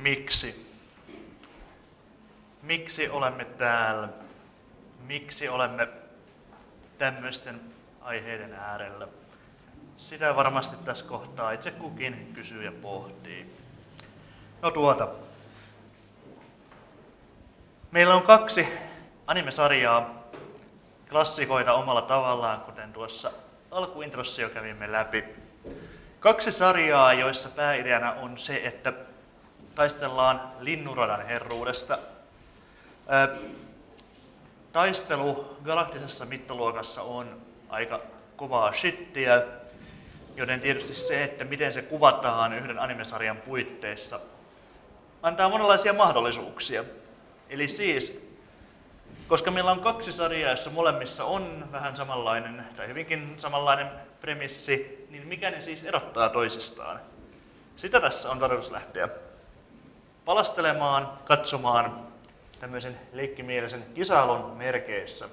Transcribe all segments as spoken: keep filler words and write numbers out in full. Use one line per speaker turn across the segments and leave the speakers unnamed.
Miksi? Miksi olemme täällä? Miksi olemme tämmöisten aiheiden äärellä? Sitä varmasti tässä kohtaa itse kukin kysyy ja pohtii. No tuota. Meillä on kaksi anime-sarjaa, klassikoita omalla tavallaan, kuten tuossa alkuintrossa jo kävimme läpi. Kaksi sarjaa, joissa pääideana on se, että taistellaan linnunradan herruudesta. Taistelu galaktisessa mittaluokassa on aika kovaa shittiä, joten tietysti se, että miten se kuvataan yhden animesarjan puitteissa, antaa monenlaisia mahdollisuuksia. Eli siis, koska meillä on kaksi sarjaa, joissa molemmissa on vähän samanlainen tai hyvinkin samanlainen premissi, niin mikä ne siis erottaa toisistaan? Sitä tässä on tarkoitus lähteä palastelemaan, katsomaan tämmöisen leikkimielisen kisailun merkeissä.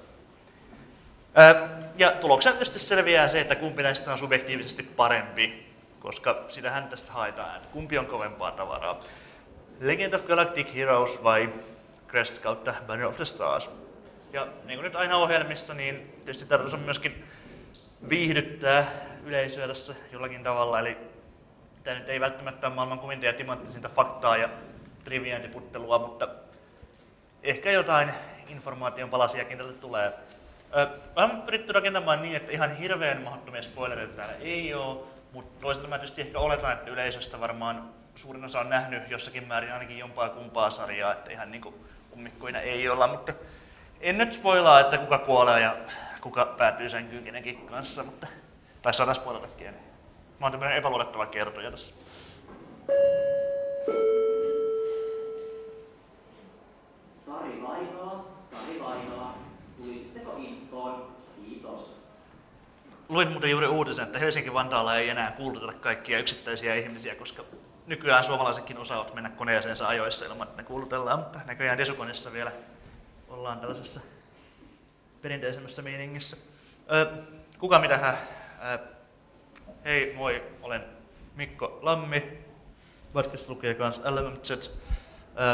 Ja tuloksena tietysti selviää se, että kumpi näistä on subjektiivisesti parempi, koska sitähän tästä haetaan, että kumpi on kovempaa tavaraa. Legend of Galactic Heroes vai Crest kautta Banner of the Stars. Ja niin kuin nyt aina ohjelmissa, niin tietysti tarkoitus on myöskin viihdyttää yleisöä tässä jollakin tavalla. Eli tämä nyt ei välttämättä ole maailman kovinta ja timanttisinta faktaa ja triviantiputtelua, mutta ehkä jotain informaation palasiakin tälle tulee. Olen pyritty rakentamaan niin, että ihan hirveän mahdottomia spoilereita täällä ei ole, mutta toisaalta mä tietysti ehkä oletan, että yleisöstä varmaan suurin osa on nähnyt jossakin määrin ainakin jompaa kumpaa sarjaa, että ihan niin kuin ummikkoina ei olla, mutta en nyt spoilaa, että kuka kuolee ja kuka päätyy sänkyyn kenenkin kanssa, mutta tai saadaan spoilatakin. Mä oon tämmönen epäluotettava kertoja tässä.
Sari Vainola, Sari Vainola, tulisitteko infoon? Kiitos.
Luin muuten juuri uutisen, että Helsinki-Vantaalla ei enää kuuluteta kaikkia yksittäisiä ihmisiä, koska nykyään suomalaisetkin osaavat mennä koneeseensa ajoissa ilman, että ne kuulutellaan, mutta näköjään Desukonissa vielä ollaan tällaisessa perinteisemmässä meiningissä. Öö, kuka mitähän? Öö, hei, moi, olen Mikko Lammi. Podcast lukee kans L M Z. Öö,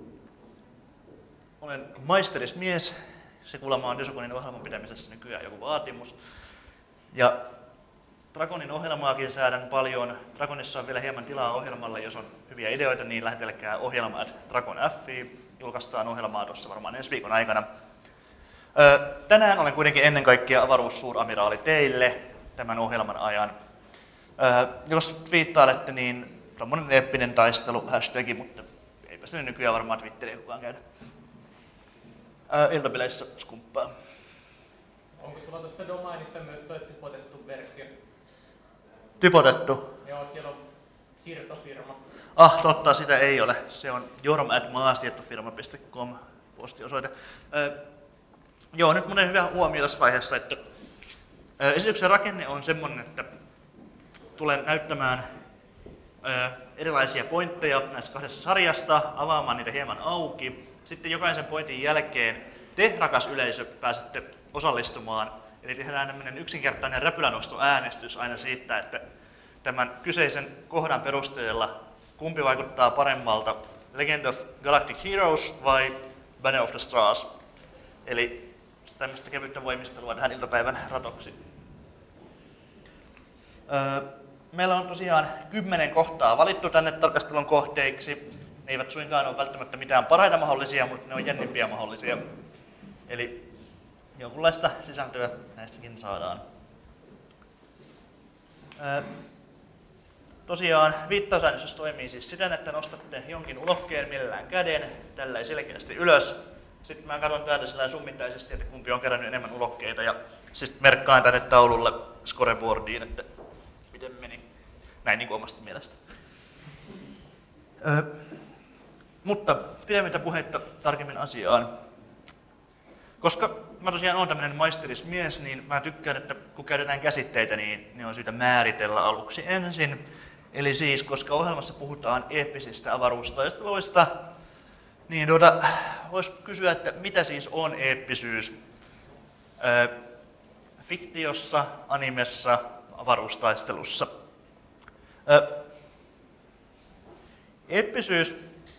olen maisterismies. Se kuulemma on Desukonin ohjelman pitämisessä nykyään joku vaatimus. Ja Dragonin ohjelmaakin säädän paljon. Dragonissa on vielä hieman tilaa ohjelmalle, jos on hyviä ideoita, niin lähetelkää ohjelma at dragon piste fi. Julkaistaan ohjelmaa tuossa varmaan ensi viikon aikana. Öö, tänään olen kuitenkin ennen kaikkea avaruussuuramiraali teille tämän ohjelman ajan. Öö, jos twiittailette, niin tommonen eeppinen taistelu, hashtagi, mutta eipä se nykyään varmaan Twitteriä kukaan käydä. Öö, iltapeleissä skumppaa.
Onko sulla tuosta domainista myös toi typotettu versio?
Typotettu?
Joo, siellä on siirtofirma.
Ah, totta, sitä ei ole. Se on jorm at maasiirtofirma piste com postiosoite. Öö, joo, nyt monen hyvä huomio tässä vaiheessa, että öö, esityksen rakenne on semmoinen, että tulen näyttämään öö, erilaisia pointteja näistä kahdesta sarjasta, avaamaan niitä hieman auki. Sitten jokaisen pointin jälkeen te, rakas yleisö, pääsette osallistumaan. Eli tehdään tämmöinen yksinkertainen räpylänostoäänestys aina siitä, että tämän kyseisen kohdan perusteella kumpi vaikuttaa paremmalta, Legend of Galactic Heroes vai Banner of the Stars. Eli tämmöistä kevyttä voimistelua tähän iltapäivän ratoksi. Öö, meillä on tosiaan kymmenen kohtaa valittu tänne tarkastelun kohteiksi. Ne eivät suinkaan ole välttämättä mitään parhaita mahdollisia, mutta ne on jännimpiä mahdollisia. Eli jonkunlaista sisältöä näistäkin saadaan. Öö, Tosiaan viittausäännöstys toimii siis siten, että nostatte jonkin ulokkeen mielellään käden, tällä selkeästi ylös. Sitten mä katson täältä sillä summittaisesti, että kumpi on kerännyt enemmän ulokkeita ja sitten merkkaan tänne taululle scoreboardiin, että miten meni. Näin niin kuin omasta mielestä. Öö, mutta pidemmittä puheitta tarkemmin asiaan. Koska mä tosiaan olen tämmöinen maisterismies, niin mä tykkään, että kun käytetään käsitteitä, niin ne on syytä määritellä aluksi ensin. Eli siis, koska ohjelmassa puhutaan eeppisistä avaruustaisteluista, niin tuota, voisi kysyä, että mitä siis on eeppisyys öö, fiktiossa, animessa, avaruustaistelussa. Öö, eeppisyys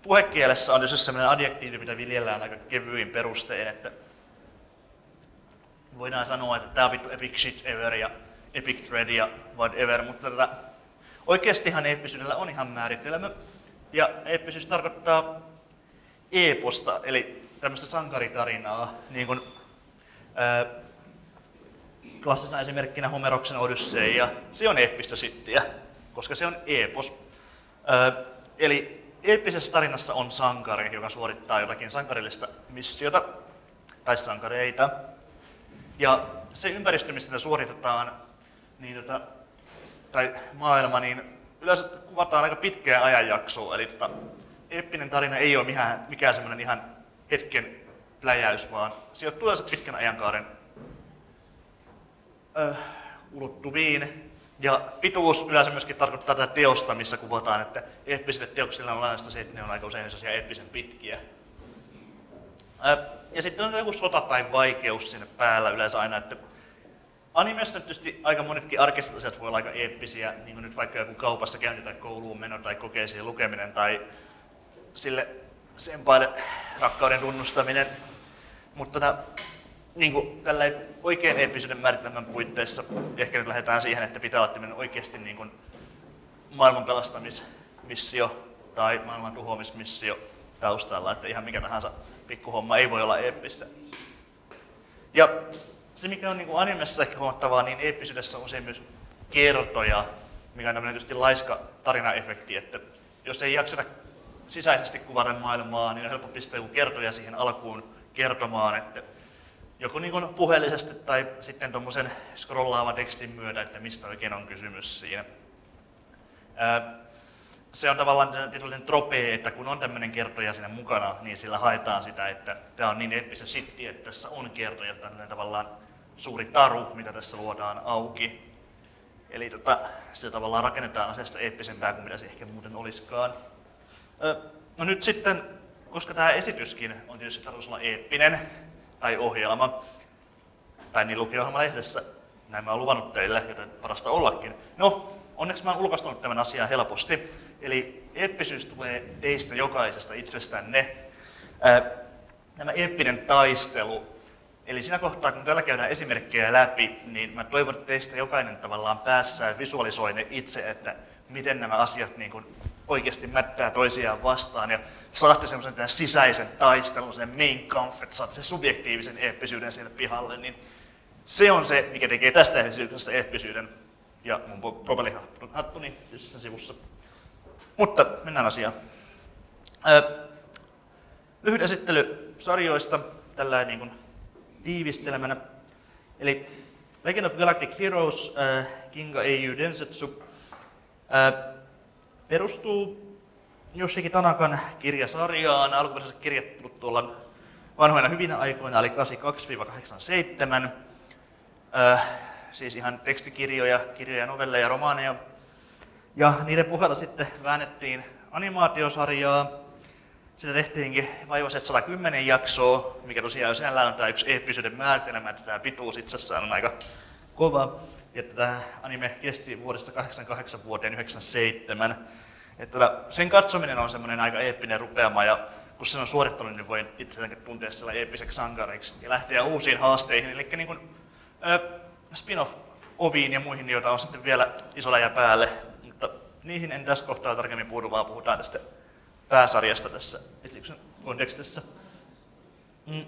puhekielessä on tietysti sellainen adjektiivi, mitä viljellään aika kevyin perustein, että voidaan sanoa, että tämä on vittu epic shit ever ja epic thread ja whatever, mutta tätä, oikeastihan eeppisyydellä on ihan määritelmä. Ja eeppisyys tarkoittaa eeposta, eli tämmöistä sankaritarinaa, niin kuin ää, klassisena esimerkkinä Homeroksen Odysseia. Se on eeppistä shittiä, koska se on eepos. Ää, eli eeppisessä tarinassa on sankari, joka suorittaa jotakin sankarillista missiota tai sankareita. Ja se ympäristö, missä sitä suoritetaan, niin tota, tai maailma, niin yleensä kuvataan aika pitkää ajanjaksoa. Eli tota, eeppinen tarina ei ole mikään, mikään semmoinen ihan hetken pläjäys, vaan sijoittuu yleensä pitkän ajankaaren äh, ulottuviin. Ja pituus yleensä myöskin tarkoittaa tätä teosta, missä kuvataan, että eeppisille teoksilla on lainasta se, että ne on aika usein sellaisia eeppisen pitkiä. Äh, ja sitten on joku sota tai vaikeus siinä päällä yleensä aina, että animessa tietysti aika monetkin arkiset asiat voi olla aika eeppisiä, niin kuin nyt vaikka joku kaupassa käynti tai kouluun meno tai kokeisiin lukeminen tai sille sempaille rakkauden tunnustaminen. Mutta tota, niin kuin tälleen oikein eeppisyyden määritelmän puitteissa ehkä nyt lähdetään siihen, että pitää olla tämmöinen oikeasti niin kuin maailman pelastamismissio tai maailman tuhoamismissio taustalla, että ihan mikä tahansa pikkuhomma ei voi olla eeppistä. Ja se, mikä on niin kuin animessa ehkä huomattavaa, niin eeppisyydessä on usein myös kertoja, mikä on tämmöinen tietysti laiska tarinaefekti, että jos ei jakseta sisäisesti kuvata maailmaa, niin on helppo pistää joku kertoja siihen alkuun kertomaan, että joko niin kuin puheellisesti tai sitten tuommoisen scrollaavan tekstin myötä, että mistä oikein on kysymys siinä. Se on tavallaan tietynlainen tropee, että kun on tämmöinen kertoja siinä mukana, niin sillä haetaan sitä, että tämä on niin eeppistä shittiä, että tässä on kertoja, tämmöinen tavallaan suuri taru, mitä tässä luodaan auki. Eli tota, se tavallaan rakennetaan asiasta eeppisempää kuin mitä se ehkä muuten olisikaan. No nyt sitten, koska tämä esityskin on tietysti tarkoitus olla eeppinen, tai ohjelma, tai niin lukio-ohjelma-lehdessä, näin mä oon luvannut teille, joten parasta ollakin. No, onneksi mä oon ulkoistanut tämän asian helposti. Eli eeppisyys tulee teistä jokaisesta itsestänne. Ää, nämä eeppinen taistelu. Eli siinä kohtaa, kun täällä käydään esimerkkejä läpi, niin mä toivon, että teistä jokainen tavallaan päässään visualisoi ne itse, että miten nämä asiat niin kuin oikeasti mättää toisiaan vastaan ja saatte semmoisen sisäisen taistelun, sen main kampf, että saatte sen subjektiivisen eeppisyyden siellä pihalle, niin se on se, mikä tekee tästä esityksestä eeppisyyden. Ja mun propellihattuni tietysti sen sivussa. Mutta mennään asiaan. Öö, lyhyt esittely sarjoista, tällainen niin kuin tiivistelmänä. Eli Legend of Galactic Heroes, äh, Ginga Eiyu Densetsu, äh, perustuu Yoshiki Tanakan kirjasarjaan. Alkuperäiset kirjat tullut tuolla vanhoina hyvinä aikoina, eli kahdeksankymmentäkaksi kahdeksankymmentäseitsemän. Äh, siis ihan tekstikirjoja, kirjoja, novelleja ja romaaneja. Ja niiden pohjalta sitten väännettiin animaatiosarjaa. Sitä tehtiinkin vaivaiset sata kymmenen jaksoa, mikä tosiaan sinällään on tämä yksi eeppisyyden määritelmä, että tämä pituus itsessään on aika kova. Ja tämä anime kesti vuodesta kahdeksankymmentäkahdeksan vuoteen yhdeksänkymmentäseitsemän. Että sen katsominen on semmoinen aika eeppinen rupeama, ja kun sen on suorittanut, niin voi itselläkin tuntea sellainen eeppiseksi sankariksi ja lähteä uusiin haasteihin. Eli niin kuin, äh, spin-off-oviin ja muihin, joita on sitten vielä iso läjä päälle. Mutta niihin en tässä kohtaa tarkemmin puhuta, vaan puhutaan tästä pääsarjasta tässä esityksen kontekstissa. Mm.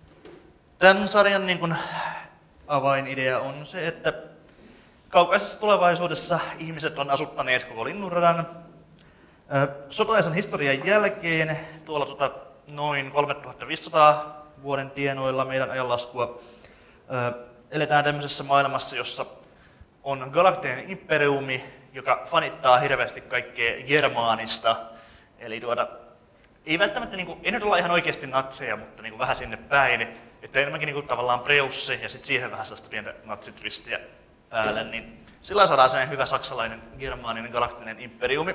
Tämän sarjan niin kuin avainidea on se, että kaukaisessa tulevaisuudessa ihmiset on asuttaneet koko linnunradan. Sotaisen historian jälkeen, tuolla tuota, noin kolmetuhattaviisisataa vuoden tienoilla meidän ajanlaskua, eletään tämmöisessä maailmassa, jossa on galaktinen imperiumi, joka fanittaa hirveästi kaikkea germaanista. Eli tuota, ei välttämättä, niin kuin, ei nyt olla ihan oikeasti natseja, mutta niin kuin vähän sinne päin. Että enemmänkin niin kuin, tavallaan Preusse ja sitten siihen vähän sellaista pientä natsitwistiä päälle. Niin sillä saadaan sellainen hyvä saksalainen, germaaninen, galaktinen imperiumi.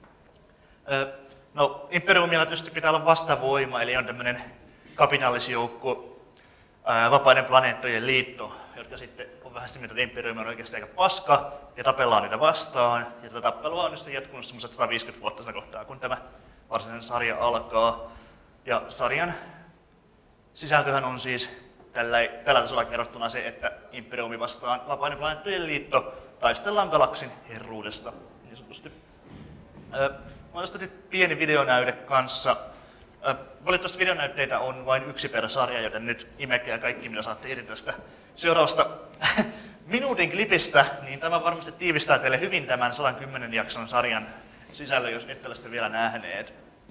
No, imperiumilla tietysti pitää olla vastavoima, eli on tämmöinen kapinallisjoukko, vapaiden planeettojen liitto, jotka sitten on vähän sitä mieltä, että imperiumi on oikeasti aika paska, ja tapellaan niitä vastaan. Ja tätä tappelua on nyt jatkunut semmoiset sata viisikymmentä vuotta sitä kohtaa, kun tämä varsinainen sarja alkaa. Ja sarjan sisältöhän on siis tällä, tällä tasolla kerrottuna se, että Imperiumi vastaan Vapaiden planeettojen liitto taistellaan galaksin herruudesta, niin sanotusti. Ö, Mä oon nyt pieni videonäyte kanssa. Ö, valitettavasti videonäytteitä on vain yksi per sarja, joten nyt imekää kaikki, mitä saatte irti tästä seuraavasta minuutin klipistä, niin tämä varmasti tiivistää teille hyvin tämän sata kymmenen jakson sarjan sisällön, jos ette ole sitä vielä nähneet.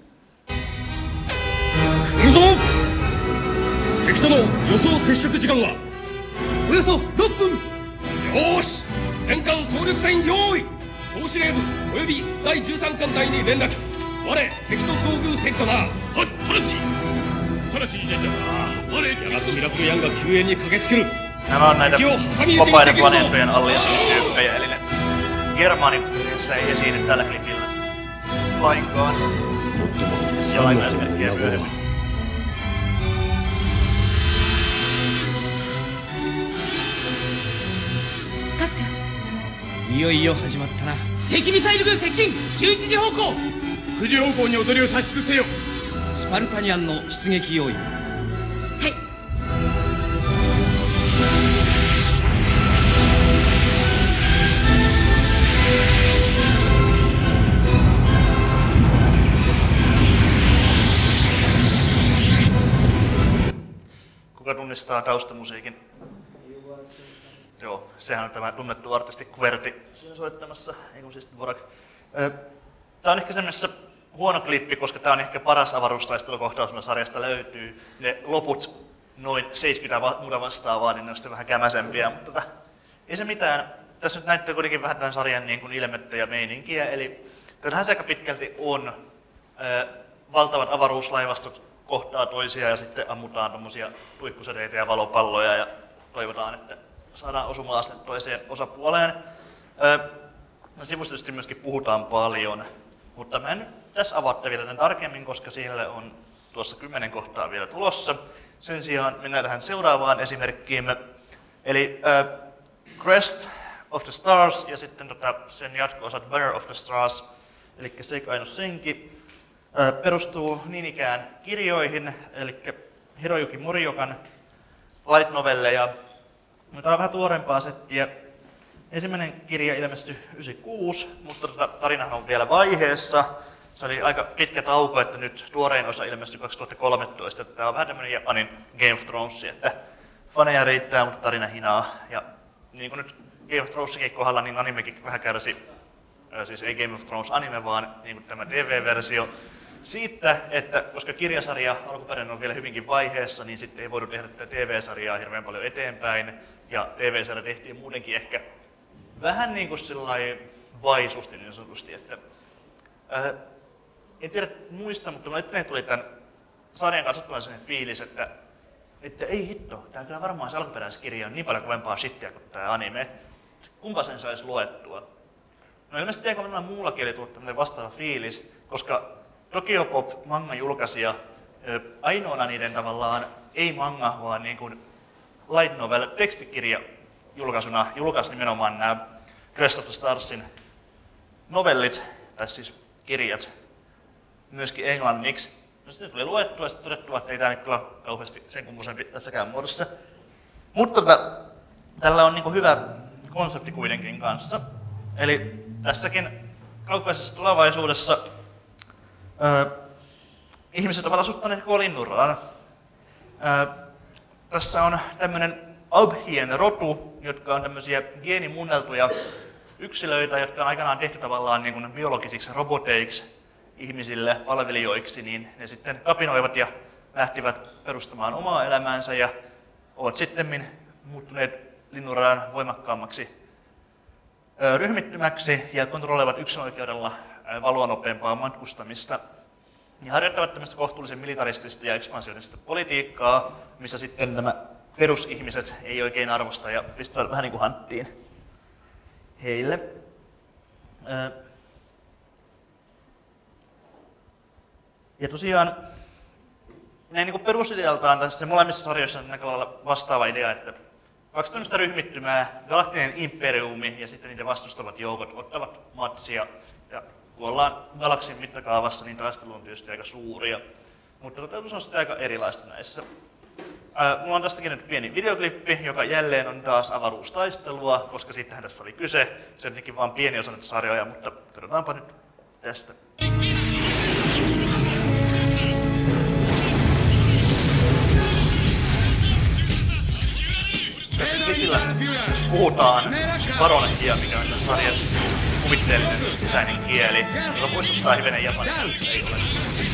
行くぞ敵との予想接触時間はおよそろっぷん。よーし全艦総力戦用意。総司令部およびだいじゅうさん艦隊に連絡。我敵と遭遇せんとな。はっ直ち直ちに出て我やがてミラクルヤンが救援に駆けつける。
Nämä on näitä vapaiden planeettojen allianssin tyyppejä, eli ne germaanit ei esiinny tällä klipillä lainkaan. Jollain esimerkkiä myöhemmin.
いよいよ始まったな。敵ミサイル軍接近じゅういちじ方向くじ方向に踊りを射出せよ。スパルタニアンの出撃用意。はい。
Kuka tunnistaa taustamusiikin? Joo, sehän on tämä tunnettu artisti Kuverti siinä soittamassa, ei kun siis Dvorak. Tämä on ehkä semmoisessa huono klippi, koska tämä on ehkä paras avaruustaistelukohtaus, mitä sarjasta löytyy. Ne loput noin seitsemänkymmentä muuta vastaavaa, niin ne on sitten vähän kämäsempiä, mutta tota, ei se mitään. Tässä nyt näyttää kuitenkin vähän tämän sarjan niin kuin ilmettä ja meininkiä, eli kyllähän se aika pitkälti on. Ää, valtavat avaruuslaivastot kohtaa toisiaan ja sitten ammutaan tommosia tuikkusäteitä ja valopalloja ja toivotaan, että saadaan osumaan sinne toiseen osapuoleen. Öö, no sivusta tietysti myöskin puhutaan paljon, mutta mä en tässä avaa vielä tämän tarkemmin, koska siellä on tuossa kymmenen kohtaa vielä tulossa. Sen sijaan mennään tähän seuraavaan esimerkkiimme. Eli öö, Crest of the Stars ja sitten tota, sen jatko-osat Bearer of the Stars, eli Seika no Senki, öö, perustuu niin ikään kirjoihin, eli Hiroyuki Moriokan light novelleja. Tämä on vähän tuorempaa settiä. Ensimmäinen kirja ilmestyi yhdeksänkymmentäkuusi, mutta tota, tarinahan on vielä vaiheessa. Se oli aika pitkä tauko, että nyt tuorein osa ilmestyi kaksituhattakolmetoista. Tämä on vähän tämmöinen Japanin Game of Thrones, että faneja riittää, mutta tarina hinaa. Ja niin kuin nyt Game of Thronesikin kohdalla, niin animekin vähän kärsi, siis ei Game of Thrones anime, vaan niin kuin tämä T V-versio. Siitä, että koska kirjasarja alkuperäinen on vielä hyvinkin vaiheessa, niin sitten ei voidu tehdä tätä T V-sarjaa hirveän paljon eteenpäin. Ja T V-sarja tehtiin muutenkin ehkä vähän niin kuin sellainen vaisusti niin sanotusti. Että, ää, en tiedä muista, mutta mulle eteen tuli tämän sarjan katsottuna sellainen fiilis, että, että ei hitto, tämä kyllä varmaan se alkuperäiskirja on niin paljon kovempaa shittiä kuin tämä anime. Kumpa sen saisi luettua? No ilmeisesti aika monella muulla kielellä tullut tämmöinen vastaava fiilis, koska Tokyopop manga-julkaisija ainoana niiden tavallaan ei manga, vaan niin kuin light novel tekstikirja julkaisuna julkaisi nimenomaan nämä Crest of the Starsin novellit, tai siis kirjat, myöskin englanniksi. No sitten tuli luettua ja sitten todettua, että ei tämä nyt kyllä kauheasti sen kummoisempi tässäkään muodossa. Mutta tota, tällä on niin kuin hyvä konsepti kuitenkin kanssa. Eli tässäkin kaukaisessa tulevaisuudessa Öö, ihmiset ovat asuttaneet koko linnunradan. Öö, tässä on tämmöinen Abhien rotu, jotka on tämmöisiä geenimuunneltuja yksilöitä, jotka on aikanaan tehty tavallaan niin kuin biologisiksi roboteiksi ihmisille, palvelijoiksi, niin ne sitten kapinoivat ja lähtivät perustamaan omaa elämäänsä ja ovat sittemmin muuttuneet linnunradan voimakkaammaksi öö, ryhmittymäksi ja kontrolloivat yksinoikeudella valonopeampaa matkustamista. Ja harjoittavat tämmöistä kohtuullisen militaristista ja ekspansionistista politiikkaa, missä sitten nämä perusihmiset ei oikein arvosta ja pistävät vähän niin kuin hanttiin heille. Ja tosiaan näin niin kuin perusidealtaan tässä molemmissa sarjoissa on aika lailla vastaava idea, että kaksi tämmöistä ryhmittymää, galaktinen imperiumi ja sitten niiden vastustavat joukot ottavat matsia ja kun ollaan galaksin mittakaavassa, niin taistelu on tietysti aika suuria. Mutta toteutus on sitten aika erilaista näissä. Ää, mulla on tästäkin nyt pieni videoklippi, joka jälleen on taas avaruustaistelua, koska siitähän tässä oli kyse. Se on tietenkin vain pieni osa näitä sarjoja, mutta katsotaanpa nyt tästä. Tässä klipillä puhutaan baronettia, mikä on tämän sarjan kuvitteellinen sisäinen kieli, joka muistuttaa hivenen japanista, mutta ei ole.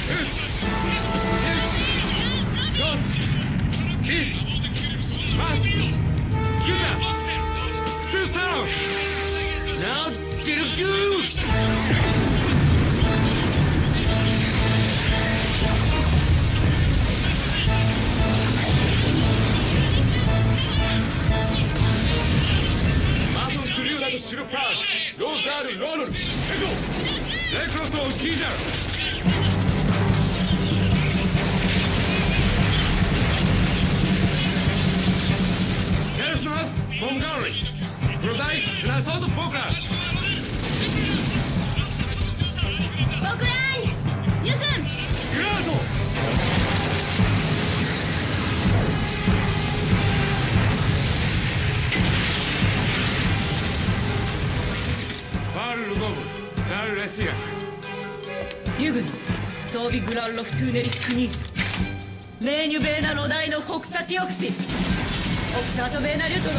유근, 소비 그랄로프 투네리스クに メーニュベーナの大のホクサティオクシオクサートベーナリュトロ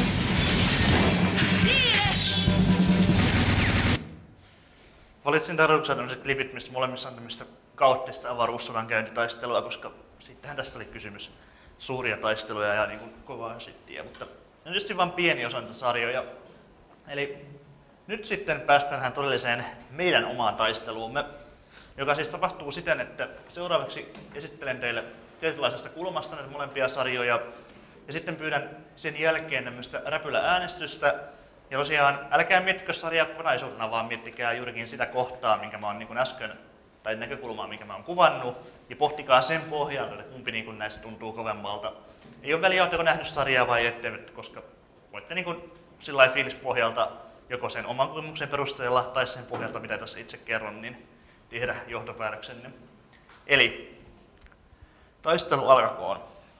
Valitsin tarkoituksena tämmöiset klipit, missä molemmissa on tämmöistä kaoottista avaruussodan käyntitaistelua, koska sittenhän tässä oli kysymys suuria taisteluja ja niin kuin kovaa shittiä, mutta on tietysti vain pieni osa niitä sarjoja. Eli nyt sitten päästään todelliseen meidän omaan taisteluumme, joka siis tapahtuu siten, että seuraavaksi esittelen teille tietynlaisesta kulmasta näitä molempia sarjoja, ja sitten pyydän sen jälkeen tämmöistä räpylä-äänestystä. Ja tosiaan, älkää miettikö sarjaa kokonaisuutena, vaan miettikää juurikin sitä kohtaa, minkä mä oon niin kuin äsken, tai näkökulmaa, minkä mä oon kuvannut, ja pohtikaa sen pohjalta, että kumpi niin kuin näistä tuntuu kovemmalta. Ei ole väliä, oletteko nähnyt sarjaa vai ette, koska voitte niin kuin sillä fiilispohjalta joko sen oman kokemuksen perusteella tai sen pohjalta, mitä tässä itse kerron, niin tehdä johtopäätöksenne. Eli taistelu alkakoon.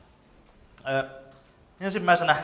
Ö, ensimmäisenä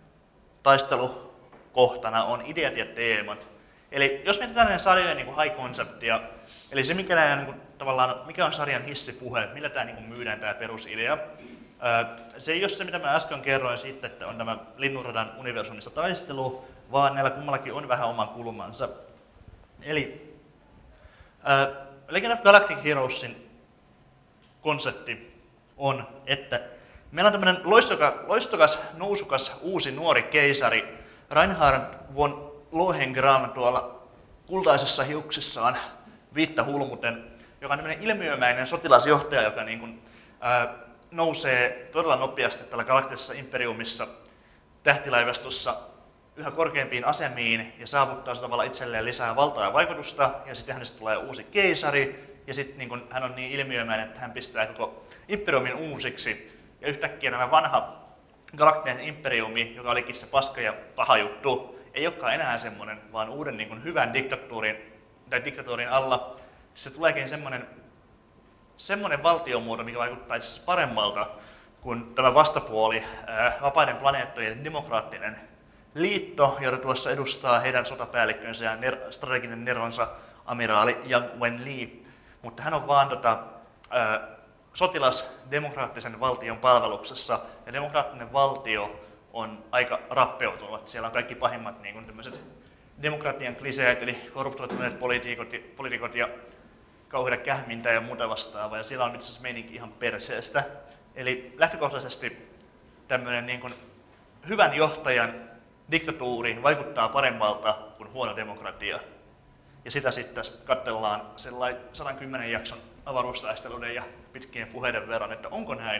taistelukohtana on ideat ja teemat. Eli jos mietitään näiden sarjojen niin kuin high conceptia, eli se mikä, nämä, niin kuin, tavallaan, mikä on sarjan hissipuhe, millä tämä niin kuin myydään tämä perusidea. Ö, se ei ole se, mitä mä äsken kerroin siitä, että on tämä Linnunradan universumissa taistelu, vaan näillä kummallakin on vähän oman kulmansa. Eli ö, Legend of Galactic Heroesin konsepti on, että meillä on tämmöinen loistokas, loistokas, nousukas, uusi nuori keisari Reinhard von Lohengrin tuolla kultaisessa hiuksissaan viittä hulmuten, joka on tämmöinen ilmiömäinen sotilasjohtaja, joka niin kuin, ää, nousee todella nopeasti tällä galaktisessa imperiumissa tähtilaivastossa yhä korkeampiin asemiin ja saavuttaa tavalla itselleen lisää valtaa ja vaikutusta, ja sitten hänestä tulee uusi keisari, ja sitten niin kun hän on niin ilmiömäinen, että hän pistää koko imperiumin uusiksi, ja yhtäkkiä nämä vanha galaktinen imperiumi, joka olikin se paska ja paha juttu, ei olekaan enää semmoinen, vaan uuden niin kun hyvän diktatuurin, tai diktatuurin alla se tuleekin semmoinen, semmoinen valtiomuoto, mikä vaikuttaa itse asiassa paremmalta kuin tämä vastapuoli, ää, vapaiden planeettojen demokraattinen liitto, jota tuossa edustaa heidän sotapäällikkönsä ja ner- strateginen neronsa amiraali Yang Wen-li, mutta hän on vaan tota, ää, sotilas demokraattisen valtion palveluksessa, ja demokraattinen valtio on aika rappeutunut. Siellä on kaikki pahimmat niin kuin tämmöiset demokratian kliseet, eli korruptoituneet poliitikot, poliitikot ja kauheita kähmintä ja muuta vastaavaa, ja siellä on itse asiassa meininki ihan perseestä. Eli lähtökohtaisesti tämmöinen niin kuin hyvän johtajan diktatuuri vaikuttaa paremmalta kuin huono demokratia. Ja sitä sitten tässä katsellaan sellainen sata kymmenen jakson avaruustaisteluiden ja pitkien puheiden verran, että onko näin.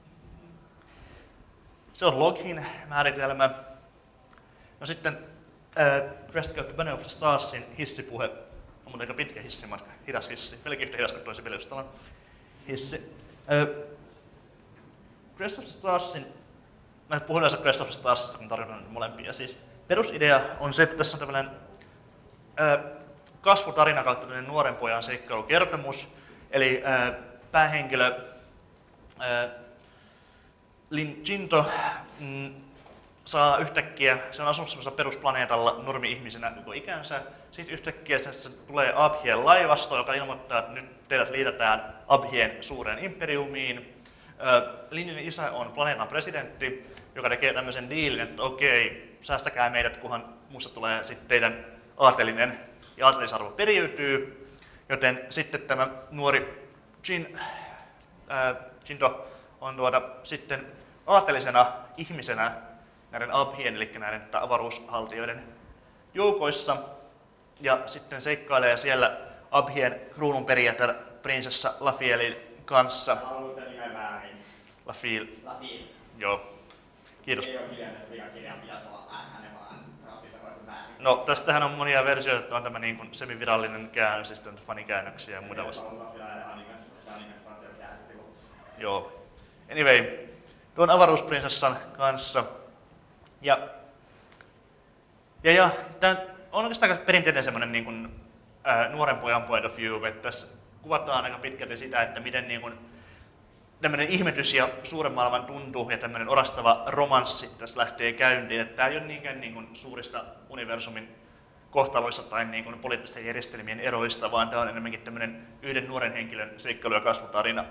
Se on Login määritelmä. No sitten äh, Crest käytti Banner of the Starsin hissipuhe. On mun aika pitkä hissimatka, hidas hissi. Melkein yhtä hidas kuin toisen peliystävän hissi. Äh, Crest of the Starsin, mä puhun yleensä Crest of the Starsista, kun tarkoitan molempia. Siis perusidea on se, että tässä on tämmöinen äh, kasvutarina kautta nuoren pojan seikkailukertomus. Eli ää, päähenkilö ää, Lin Jinto mm, saa yhtäkkiä, se on asunut semmoisella perusplaneetalla normi-ihmisenä koko ikänsä. Sitten yhtäkkiä se tulee Abhien laivasto, joka ilmoittaa, että nyt teidät liitetään Abhien suureen imperiumiin. Linin isä on planeetan presidentti, joka tekee tämmöisen diilin, että okei, säästäkää meidät, kunhan musta tulee sitten teidän aatelinen ja aatelisarvo periytyy. Joten sitten tämä nuori Jin, äh, Jinto on tuota, sitten aatelisena ihmisenä näiden Abhien, eli näiden avaruushaltijoiden joukoissa. Ja sitten seikkailee siellä Abhien kruununperijätär prinsessa Lafielin kanssa.
Haluan sen nimen väärin.
Lafiel.
Lafiel.
Joo. Kiitos.
Ei ole hiljainen vikakirja, pitäisi olla äänen vaan rasistavaisen väärin.
No, tästähän on monia versioita, että on tämä niin kuin semivirallinen käännös, ja sitten on fanikäännöksiä ja muuta vasta. Joo. Anyway, tuon avaruusprinsessan kanssa. Ja, ja, ja tämä on oikeastaan aika perinteinen semmoinen niin kuin, ää, nuoren pojan point of view, että tässä kuvataan aika pitkälti sitä, että miten niin kuin, tämmöinen ihmetys ja suuren maailman tuntu ja tämmöinen orastava romanssi tässä lähtee käyntiin. Että tämä ei ole niinkään niin kuin suurista universumin kohtaloissa tai niin kuin poliittisten järjestelmien eroista, vaan tämä on enemmänkin tämmöinen yhden nuoren henkilön seikkailu- ja kasvutarina.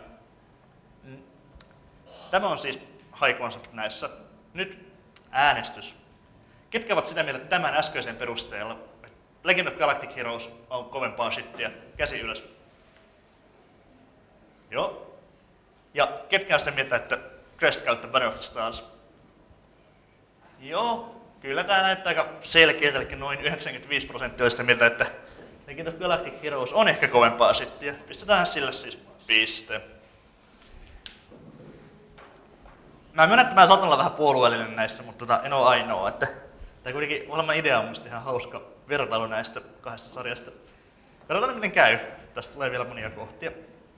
Tämä on siis high concept näissä. Nyt äänestys. Ketkä ovat sitä mieltä tämän äskeisen perusteella? Legend of Galactic Heroes on kovempaa shittiä. Käsi ylös. Joo. Ja ketkä on sitä mieltä, että Crest kautta Banner of the Stars? Joo, kyllä tämä näyttää aika selkeältä, eli noin yhdeksänkymmentäviisi prosenttia on sitä mieltä, että Legend of Galactic Heroes on ehkä kovempaa shittiä. Pistetään sille siis piste. Mä myönnän, että mä saatan olla vähän puolueellinen näissä, mutta tota, en ole ainoa. Että tämä kuitenkin ohjelman idea on musta ihan hauska vertailu näistä kahdesta sarjasta. Katsotaan miten käy. Tästä tulee vielä monia kohtia.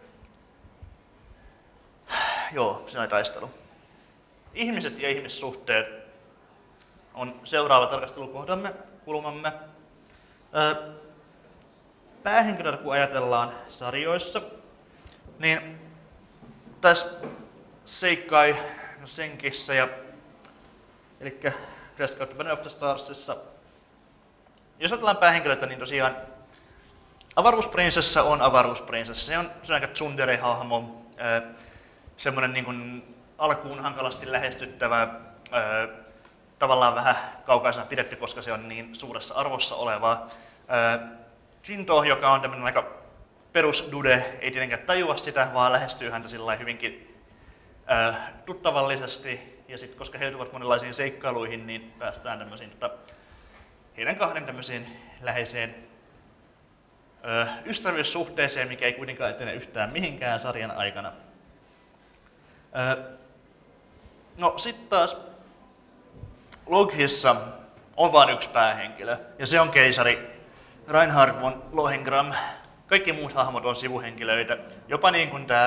Joo, siinä oli taistelu. Ihmiset ja ihmissuhteet on seuraava tarkastelukohdamme, kulmamme. Päähenkilöitä kun ajatellaan sarjoissa, niin tässä seikkai no Senkissä ja eli Crest kautta Banner of the Starsissa. Jos ajatellaan päähenkilöitä, niin tosiaan avaruusprinsessa on avaruusprinsessa. Se on, se on aika tsundere-hahmo, semmoinen niin kuin alkuun hankalasti lähestyttävä, tavallaan vähän kaukaisena pidetty, koska se on niin suuressa arvossa olevaa. Jinto, joka on tämmöinen aika perusdude, ei tietenkään tajua sitä, vaan lähestyy häntä sillä hyvinkin tuttavallisesti, ja sitten koska he joutuvat monenlaisiin seikkailuihin, niin päästään tämmöisiin, tota, heidän kahden tämmöiseen läheiseen ö, ystävyyssuhteeseen, mikä ei kuitenkaan etene yhtään mihinkään sarjan aikana. Ö, no sitten taas Loghissa on vain yksi päähenkilö, ja se on keisari Reinhard von Lohengram. Kaikki muut hahmot on sivuhenkilöitä, jopa niin kuin tämä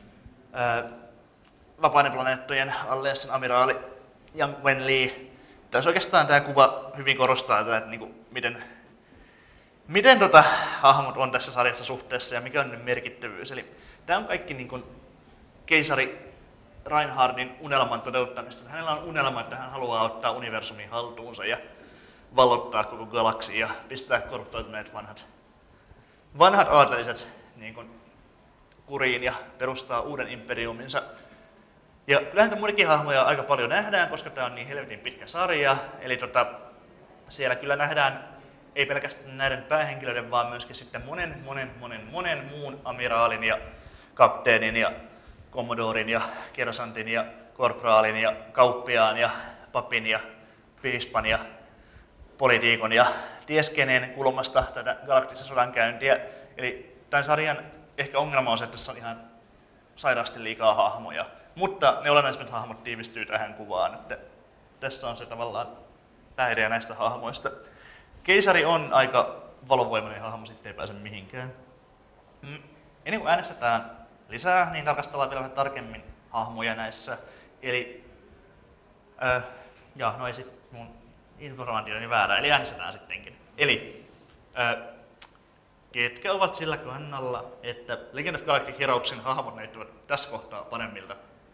Vapaiden planeettojen allianssin amiraali Yang Wen-Li. Tässä oikeastaan tämä kuva hyvin korostaa tätä, että niinku, miten, miten tota hahmot on tässä sarjassa suhteessa ja mikä on nyt merkittävyys. Eli tämä on kaikki niinku keisari Reinhardin unelman toteuttamista. Hänellä on unelma, että hän haluaa ottaa universumin haltuunsa ja vallottaa koko galaksia ja pistää korruptoituneet vanhat, vanhat aateliset niin kuin kuriin ja perustaa uuden imperiuminsa. Ja kyllähän tämän muidenkin hahmoja aika paljon nähdään, koska tämä on niin helvetin pitkä sarja. Eli tota, siellä kyllä nähdään ei pelkästään näiden päähenkilöiden, vaan myöskin sitten monen, monen, monen, monen muun amiraalin ja kapteenin ja kommodorin ja kersantin ja korpraalin ja kauppiaan ja papin ja piispan ja politiikon ja tieskeneen kulmasta tätä galaktista sodankäyntiä. Eli tämän sarjan ehkä ongelma on se, että tässä on ihan sairaasti liikaa hahmoja. Mutta ne olennaisimmat hahmot tiivistyy tähän kuvaan, että tässä on se tavallaan pääidea näistä hahmoista. Keisari on aika valovoimainen hahmo, sitten ei pääse mihinkään. Ennen kuin äänestetään lisää, niin tarkastellaan vielä vähän tarkemmin hahmoja näissä. Eli, äh, ja no ei sit mun informaationi väärä, eli äänestetään sittenkin. Eli äh, ketkä ovat sillä kannalla, että Legend of Galactic Heroesin hahmot näyttävät tässä kohtaa paremmilta?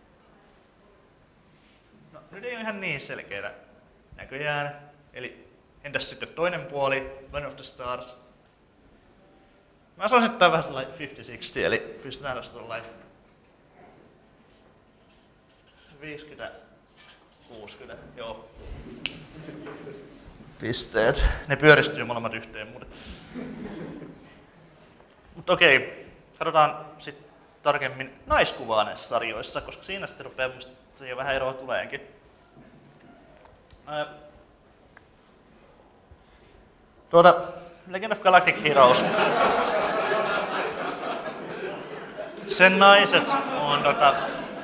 No, nyt ei ole ihan niin selkeitä näköjään. Eli entäs sitten toinen puoli, One of the Stars? Mä sanoisin, että tää on vähän sellainen viisikymmentä kuusikymmentä, eli pystytään tästä tuollain viisikymmentä kuusikymmentä, joo. Pisteet. Ne pyöristyy molemmat yhteen muuten. Mutta okei, katsotaan sitten tarkemmin naiskuvaa näissä sarjoissa, koska siinä sitten rupeaa musta jo vähän eroa tuleenkin. Ää, tuota, Legend of Galactic Heroes. Sen naiset on tuota,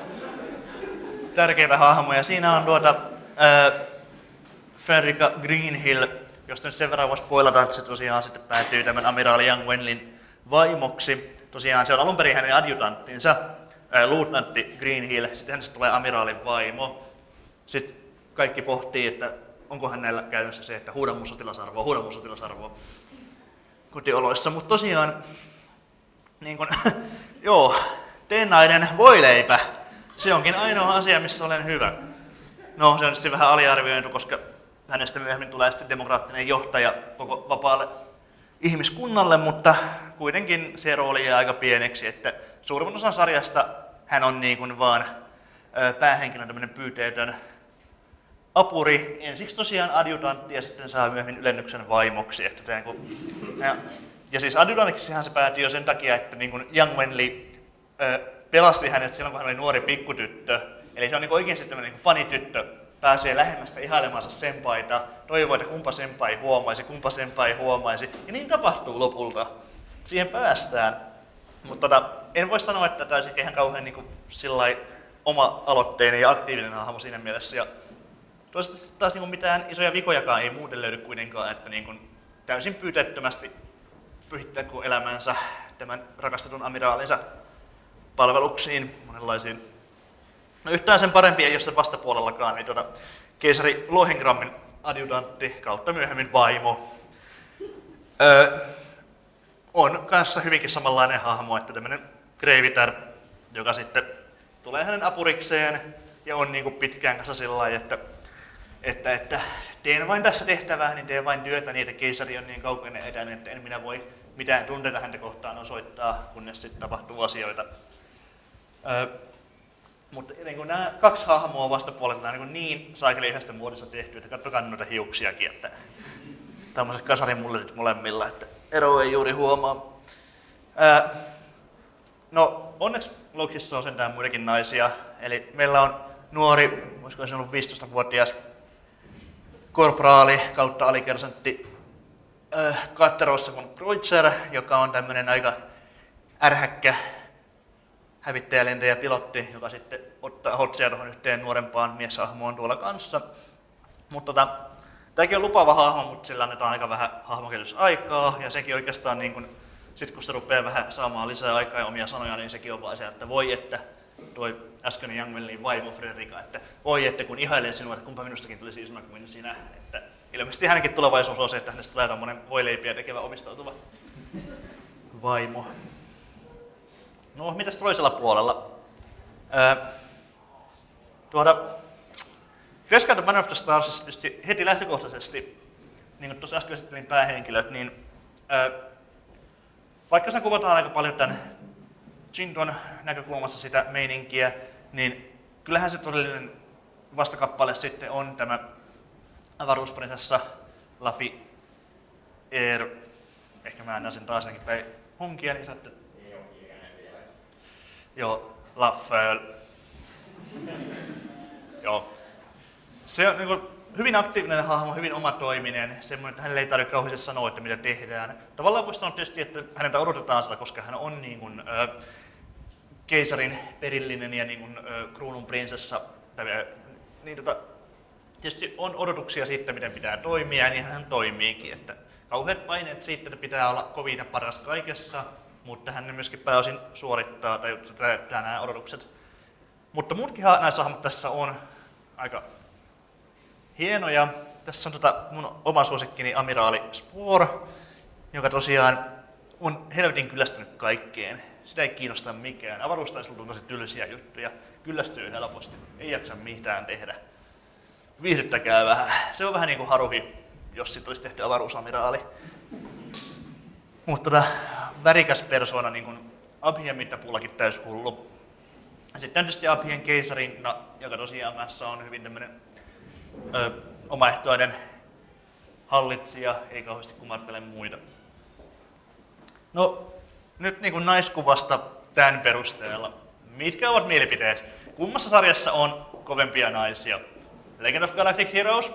tärkeitä hahmoja. Siinä on tuota, ää, Frederica Greenhill, josta nyt sen verran voi spoilata, että se tosiaan sitten päätyy tämän amiraali Yang Wenlin vaimoksi. Tosiaan se on alun perin hänen adjutanttinsa, ää, luutnantti Greenhill, sitten hänestä tulee amiraalin vaimo. Sitten kaikki pohtii, että onkohan näillä käytännössä se, että huuda mun sotilasarvoa, huuda mun sotilasarvoa kotioloissa. Mutta tosiaan, niin kun, joo, teennainen voileipä, se onkin ainoa asia, missä olen hyvä. No, se on sitten vähän aliarvioitu, koska hänestä myöhemmin tulee sitten demokraattinen johtaja koko vapaalle ihmiskunnalle, mutta kuitenkin se rooli jää aika pieneksi, että suurimman osan sarjasta hän on niin kuin vaan päähenkilön tämmöinen pyyteetön apuri, ensiksi tosiaan adjutantti ja sitten saa myöhemmin ylennyksen vaimoksi. Että kun, ja, ja siis adjutantiksihan se päätyi jo sen takia, että niin kuin Yang Wenli ö, pelasti hänet silloin, kun hän oli nuori pikkutyttö. Eli se on niin oikein tämmöinen niin fanityttö, pääsee lähemmästä ihailemansa senpaita, toivoo, että kumpa senpai huomaisi, kumpa senpai huomaisi. Ja niin tapahtuu lopulta. Siihen päästään. Mutta tota, en voi sanoa, että tämä olisi ihan kauhean niin kuin, sillai, oma-aloitteinen ja aktiivinen hahmo siinä mielessä. Ja toisaalta taas niin kuin, mitään isoja vikojakaan ei muuten löydy kuitenkaan, että niin kuin, täysin pyyteettömästi pyhittää elämänsä tämän rakastetun amiraalinsa palveluksiin monenlaisiin. No yhtään sen parempi ei ole sen vastapuolellakaan, niin tuota, keisari Lohengrammin adjutantti kautta myöhemmin vaimo öö, on kanssa hyvinkin samanlainen hahmo, että tämmöinen Greivitar, joka sitten tulee hänen apurikseen ja on niin kuin pitkään kanssa sillä lailla, että, että, että teen vain tässä tehtävää, niin teen vain työtä, niin että keisari on niin kaukainen etäinen, että en minä voi mitään tunteita häntä kohtaan osoittaa, kunnes sitten tapahtuu asioita. Öö, Mutta niin nämä kaksi hahmoa vastapuolelta on niin, niin saakeli yhdestä muodossa tehty, että katsokaa noita hiuksiakin, että tämmöiset kasarimulletit molemmilla, että ero ei juuri huomaa. Ää, no onneksi Lokissa on sentään muitakin naisia, eli meillä on nuori, olisiko se ollut viisitoistavuotias korporaali kautta alikersantti äh, Katterossa von Kreutzer, joka on tämmöinen aika ärhäkkä hävittäjälentäjä pilotti, joka sitten ottaa hotsia tuohon yhteen nuorempaan mieshahmoon tuolla kanssa. Mutta tota, tämäkin on lupaava hahmo, mutta sillä annetaan aika vähän hahmokehitysaikaa, ja sekin oikeastaan, niin kun, sit kun se rupeaa vähän saamaan lisää aikaa ja omia sanoja, niin sekin on vaan se, että voi että, toi äskeinen Yang Wenlin vaimo Frederica, että voi että kun ihailen sinua, että kumpa minustakin tulisi isona kuin sinä. Että ilmeisesti hänenkin tulevaisuus on se, että hänestä tulee tommonen voileipiä tekevä omistautuva vaimo. No, mitäs toisella puolella? Öö, tuoda, Crest and Man of the Stars tietysti heti lähtökohtaisesti, niin kuin tuossa äsken esittelin päähenkilöt, niin öö, vaikka siinä kuvataan aika paljon tämän Jinton näkökulmassa sitä meininkiä, niin kyllähän se todellinen vastakappale sitten on tämä avaruusprinsessa Lafi Air. Ehkä mä annan sen taas ainakin päin hunkia, niin saatte. Joo, Lafayette. Joo. Se on niin kuin, hyvin aktiivinen hahmo, hyvin omatoiminen, semmoinen, että hänelle ei tarvitse kauheasti sanoa, että mitä tehdään. Tavallaan voisi sanoa tietysti, että häneltä odotetaan sitä, koska hän on niin kuin, ö, keisarin perillinen ja niin kuin, ö, kruunun prinsessa. Tai, niin, tota, tietysti on odotuksia siitä, miten pitää toimia, ja niin hän toimiikin. Että kauheat paineet siitä, että pitää olla kovin ja paras kaikessa, mutta hän myöskin pääosin suorittaa tai täyttää nämä odotukset. Mutta muutkin näissä hahmot tässä on aika hienoja. Tässä on tota mun oma suosikkini Amiraali Spore, joka tosiaan on helvetin kyllästynyt kaikkeen. Sitä ei kiinnosta mikään. Avaruustaistelut on tosi tylsiä juttuja. Kyllästyy helposti. Ei jaksa mitään tehdä. Viihdyttäkää vähän. Se on vähän niin kuin Haruhi, jos siitä olisi tehty avaruusamiraali. Mutta tota, värikäs persoona, niin kuin Abhien mittapuullakin täys hullu. Sitten tietysti Abhien keisarinna, joka tosiaan kanssa on hyvin tämmöinen ö, omaehtoinen hallitsija, ei kauheasti kumartele muita. No, nyt niin kuin naiskuvasta tämän perusteella. Mitkä ovat mielipiteet? Kummassa sarjassa on kovempia naisia? Legend of Galactic Heroes?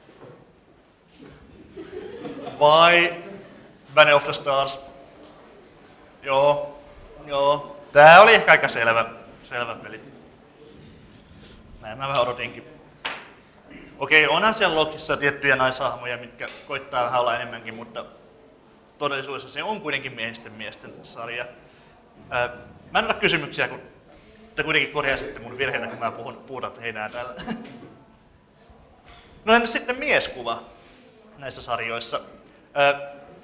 Vai Banner of the Stars? Joo, joo. Tää oli ehkä aika selvä, selvä peli. Näin mä vähän odotinkin. Okei, onhan siellä Lokissa tiettyjä naishahmoja, mitkä koittaa vähän olla enemmänkin, mutta todellisuudessa se on kuitenkin miehisten miesten sarja. Ää, mä en ota kysymyksiä, kun te kuitenkin korjaisitte mun virheitä, kun mä puhun, puhutaan heinää täällä. No entäs sitten mieskuva näissä sarjoissa? Ää,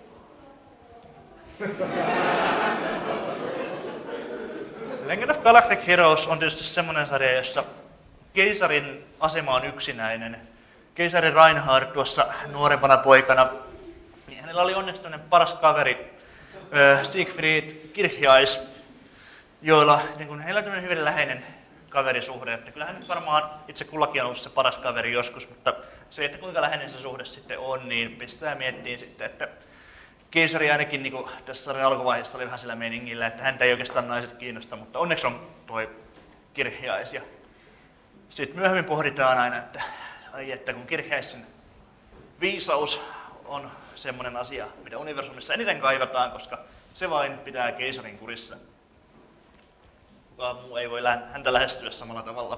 Legend of Galactic Heroes on tietysti semmoinen sarja, jossa keisarin asema on yksinäinen. Keisari Reinhard tuossa nuorempana poikana, niin hänellä oli onneksi tämmöinen paras kaveri, Siegfried Kirchheis, joilla niin kun heillä on tämmöinen hyvin läheinen kaverisuhde. Että kyllähän nyt varmaan itse kullakin on ollut se paras kaveri joskus, mutta se, että kuinka läheinen se suhde sitten on, niin pistää miettiin sitten, että keisari ainakin niin kuin tässä sarjan alkuvaiheessa oli vähän sillä meiningillä, että häntä ei oikeastaan naiset kiinnosta, mutta onneksi on toi Kirchheis. Ja sitten myöhemmin pohditaan aina, että, ai, että kun Kirchheisin viisaus on semmoinen asia, mitä universumissa eniten kaivataan, koska se vain pitää keisarin kurissa. Kukaan muu ei voi häntä lähestyä samalla tavalla.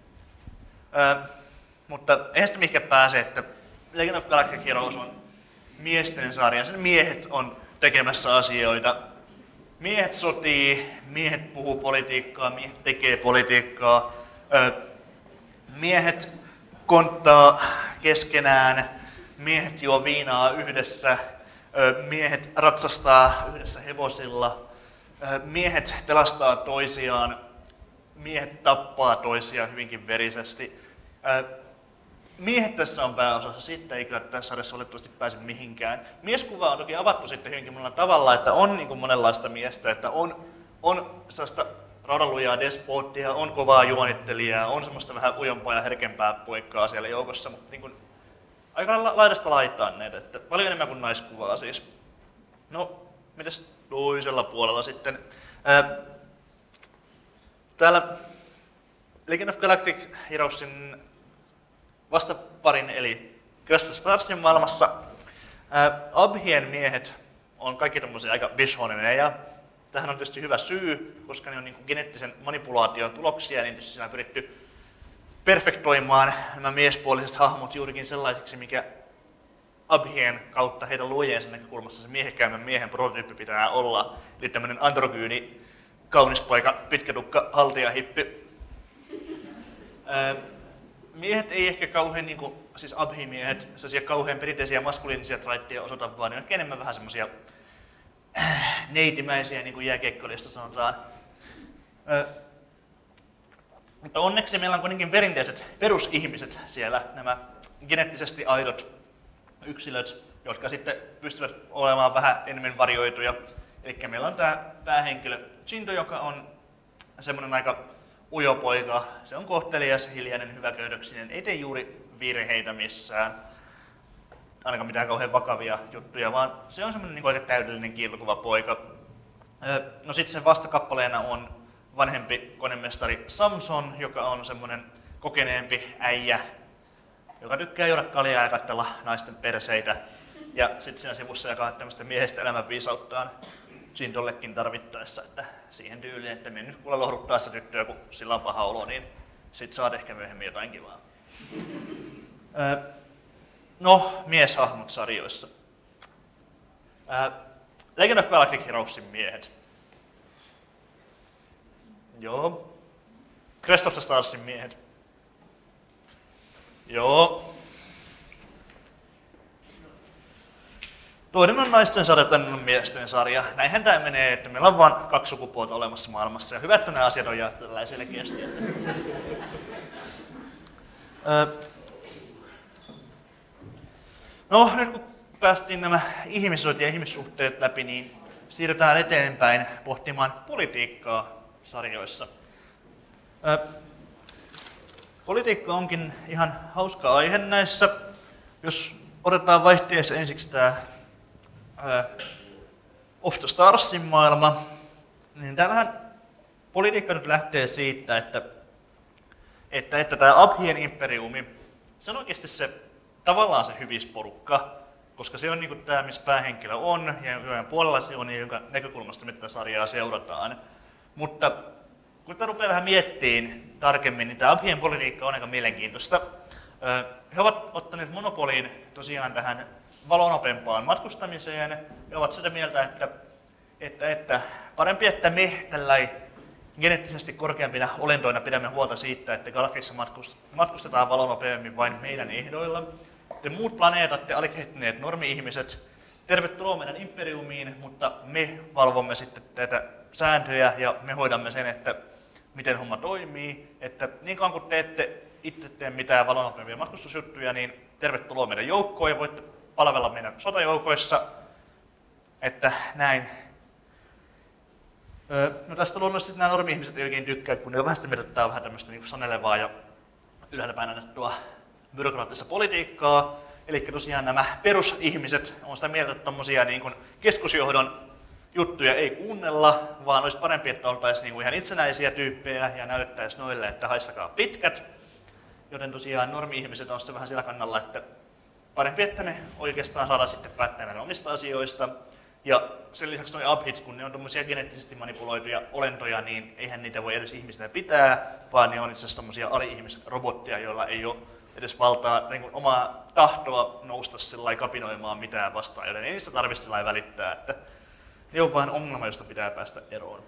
Öö, mutta eihän sitä mihinkään pääse, että Legend of Galactic Heroes on miesten sarja. Sen miehet on tekemässä asioita. Miehet sotii, miehet puhuu politiikkaa, miehet tekee politiikkaa. Öö, miehet konttaa keskenään, miehet juo viinaa yhdessä, öö, miehet ratsastaa yhdessä hevosilla. Miehet pelastaa toisiaan, miehet tappaa toisiaan hyvinkin verisesti. Miehet tässä on pääosassa, sitten ei kyllä tässä sarjassa valitettavasti pääse mihinkään. Mieskuva on toki avattu sitten hyvinkin monella tavalla, että on niin kuin monenlaista miestä, että on, on sellaista raudanlujaa despottia, on kovaa juonittelijaa, on semmoista vähän ujompaa ja herkempää poikkaa siellä joukossa, mutta niin kuin aika laidasta laitaan näitä, että paljon enemmän kuin naiskuvaa siis. No, mitäs toisella puolella sitten? Ää, täällä Legend of Galactic Heroesin vastaparin eli Crest of Starsin maailmassa ää, Abhien miehet on kaikki tommosia aika bishoneja. Tähän on tietysti hyvä syy, koska ne on niin kuin geneettisen manipulaation tuloksia, niin tietysti siinä on pyritty perfektoimaan nämä miespuoliset hahmot juurikin sellaisiksi, mikä Abhien kautta heidän luojiensa näkökulmassa se miehekkäämmän miehen prototyyppi pitää olla. Eli tämmöinen androgyyni, kaunis poika, pitkä tukka, haltijahippi. Öö, miehet ei ehkä kauhean, niin kuin, siis Abhi-miehet, sellaisia kauhean perinteisiä maskuliinisia traitteja osoita, vaan ne on enemmän vähän semmoisia äh, neitimäisiä, niin kuin jääkiekkoilijoista sanotaan. Öö, mutta onneksi meillä on kuitenkin perinteiset perusihmiset siellä, nämä geneettisesti aidot yksilöt, jotka sitten pystyvät olemaan vähän enemmän varioituja. Eli meillä on tämä päähenkilö Jinto, joka on semmoinen aika ujo poika. Se on kohtelias, hiljainen, hyväköydöksinen, ei tee juuri virheitä missään, ainakaan mitään kauhean vakavia juttuja, vaan se on semmoinen niin aika täydellinen kiiltokuva poika. No sitten sen vastakappaleena on vanhempi konemestari Samson, joka on semmoinen kokeneempi äijä, joka tykkää juoda kaljaa ja katsella naisten perseitä. Ja sitten siinä sivussa jakaa tämmöistä miehestä elämänviisauttaan Jindollekin tarvittaessa, että siihen tyyliin, että me nyt kuule lohduttaa sitä tyttöä, kun sillä on paha olo, niin sit saat ehkä myöhemmin jotain kivaa. Öö, no, mieshahmot sarjoissa. Öö, Legend of Galactic Heroesin miehet. Joo. Crest of the Starsin miehet. Joo. toinen on naisten sarja, toinen on miesten sarja. Näinhän tämä menee, että meillä on vain kaksi sukupuolta olemassa maailmassa. Ja hyvä, että nämä asiat on jaettu tällä selkeästi. Että... No, nyt kun päästiin nämä ihmissuhteet ja ihmissuhteet läpi, niin siirrytään eteenpäin pohtimaan politiikkaa sarjoissa. Politiikka onkin ihan hauska aihe näissä. Jos otetaan vaihteessa ensiksi tämä Of the Starsin maailma, niin täällähän politiikka nyt lähtee siitä, että, että, että tämä Abhien imperiumi, se on oikeasti se tavallaan se hyvisporukka, koska se on niin kuin tämä, missä päähenkilö on, ja joiden puolella se on, jonka näkökulmasta me tätä sarjaa seurataan. Mutta kun tämä rupeaa vähän miettimään tarkemmin, niin tämä Abhien politiikka on aika mielenkiintoista. He ovat ottaneet monopoliin tosiaan tähän valonopempaan matkustamiseen ja ovat sitä mieltä, että, että, että parempi, että me tällainen geneettisesti korkeampina olentoina pidämme huolta siitä, että galaksissa matkustetaan valonopeammin vain meidän ehdoilla. Te muut planeetat, te alikehittyneet normi-ihmiset, tervetuloa meidän imperiumiin, mutta me valvomme sitten tätä sääntöjä ja me hoidamme sen, että miten homma toimii. Että niin kauan kun te ette itse tee mitään valonopeampia matkustusjuttuja, niin tervetuloa meidän joukkoon ja voitte palvella meidän sotajoukoissa. Että näin. No tästä luonnollisesti nämä normi-ihmiset ei oikein tykkää, kun ne on vähän sitä mieltä, että tämä on vähän tämmöistä niin sanelevaa ja ylhäältäpäin annettua byrokraattista politiikkaa. Eli tosiaan nämä perusihmiset on sitä mieltä, että tommosia niin kuin keskusjohdon juttuja ei kuunnella, vaan olisi parempi, että oltaisiin niin kuin ihan itsenäisiä tyyppejä ja näytettäisiin noille, että haissakaa pitkät. Joten tosiaan normi-ihmiset on sitten vähän sillä kannalla, että parempi, että me oikeastaan saadaan sitten päättää meidän omista asioista. Ja sen lisäksi nuo abhits, kun ne on tommosia geneettisesti manipuloituja olentoja, niin eihän niitä voi edes ihmisenä pitää, vaan ne on itse asiassa tommosia ali-ihmisrobotteja, joilla ei ole edes valtaa niin kuin omaa tahtoa nousta sillai kapinoimaan mitään vastaan, joten ei niistä tarvitse sillai välittää, että ne on vain ongelma, josta pitää päästä eroon.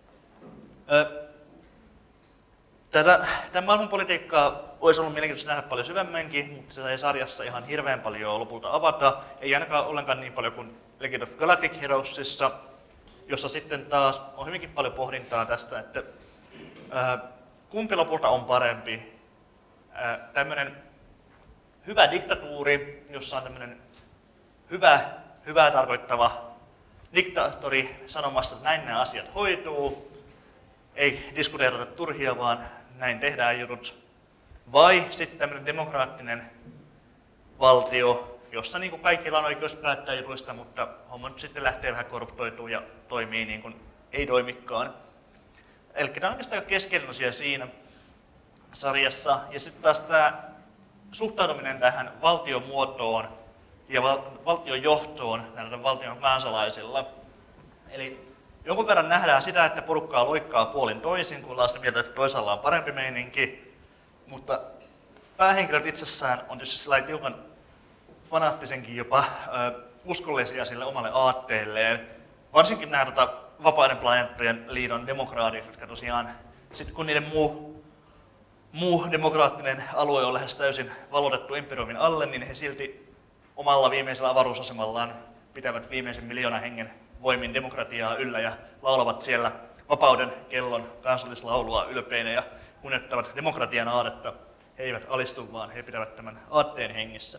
Tätä, tämän maailmanpolitiikkaa olisi ollut mielenkiintoista nähdä paljon syvemmänkin, mutta se ei sarjassa ihan hirveän paljon lopulta avata. Ei ainakaan ollenkaan niin paljon kuin Legend of Galactic Heroesissa, jossa sitten taas on hyvinkin paljon pohdintaa tästä, että ää, kumpi lopulta on parempi. Ää, tämmöinen hyvä diktatuuri, jossa on tämmöinen hyvä, hyvää tarkoittava diktaattori sanomassa, että näin nämä asiat hoituu, ei diskuteerata turhia, vaan näin tehdään jutut. Vai sitten tämmöinen demokraattinen valtio, jossa niin kuin kaikilla on oikeus päättää jutuista, mutta homma nyt sitten lähtee vähän korruptoitumaan ja toimii niin kuin ei toimikaan. Eli tämä on oikeastaan keskeinen asia siinä sarjassa. Ja sitten taas tämä suhtautuminen tähän valtiomuotoon ja val- valtion johtoon näillä valtion kansalaisilla. Eli jonkun verran nähdään sitä, että porukkaa loikkaa puolin toisin, kun ollaan sitä mieltä, että toisaalla on parempi meininki. Mutta päähenkilöt itsessään on tietysti sellainen tiukan fanaattisenkin jopa ö, uskollisia sille omalle aatteelleen. Varsinkin nämä tota, Vapaiden planeettojen liiton demokraatit, jotka tosiaan, sit kun niiden muu, muu demokraattinen alue on lähes täysin valotettu imperiumin alle, niin he silti omalla viimeisellä avaruusasemallaan pitävät viimeisen miljoonan hengen voimin demokratiaa yllä ja laulavat siellä vapauden kellon kansallislaulua ylpeinä ja kunnioittavat demokratian aatetta. He eivät alistu, vaan he pitävät tämän aatteen hengissä.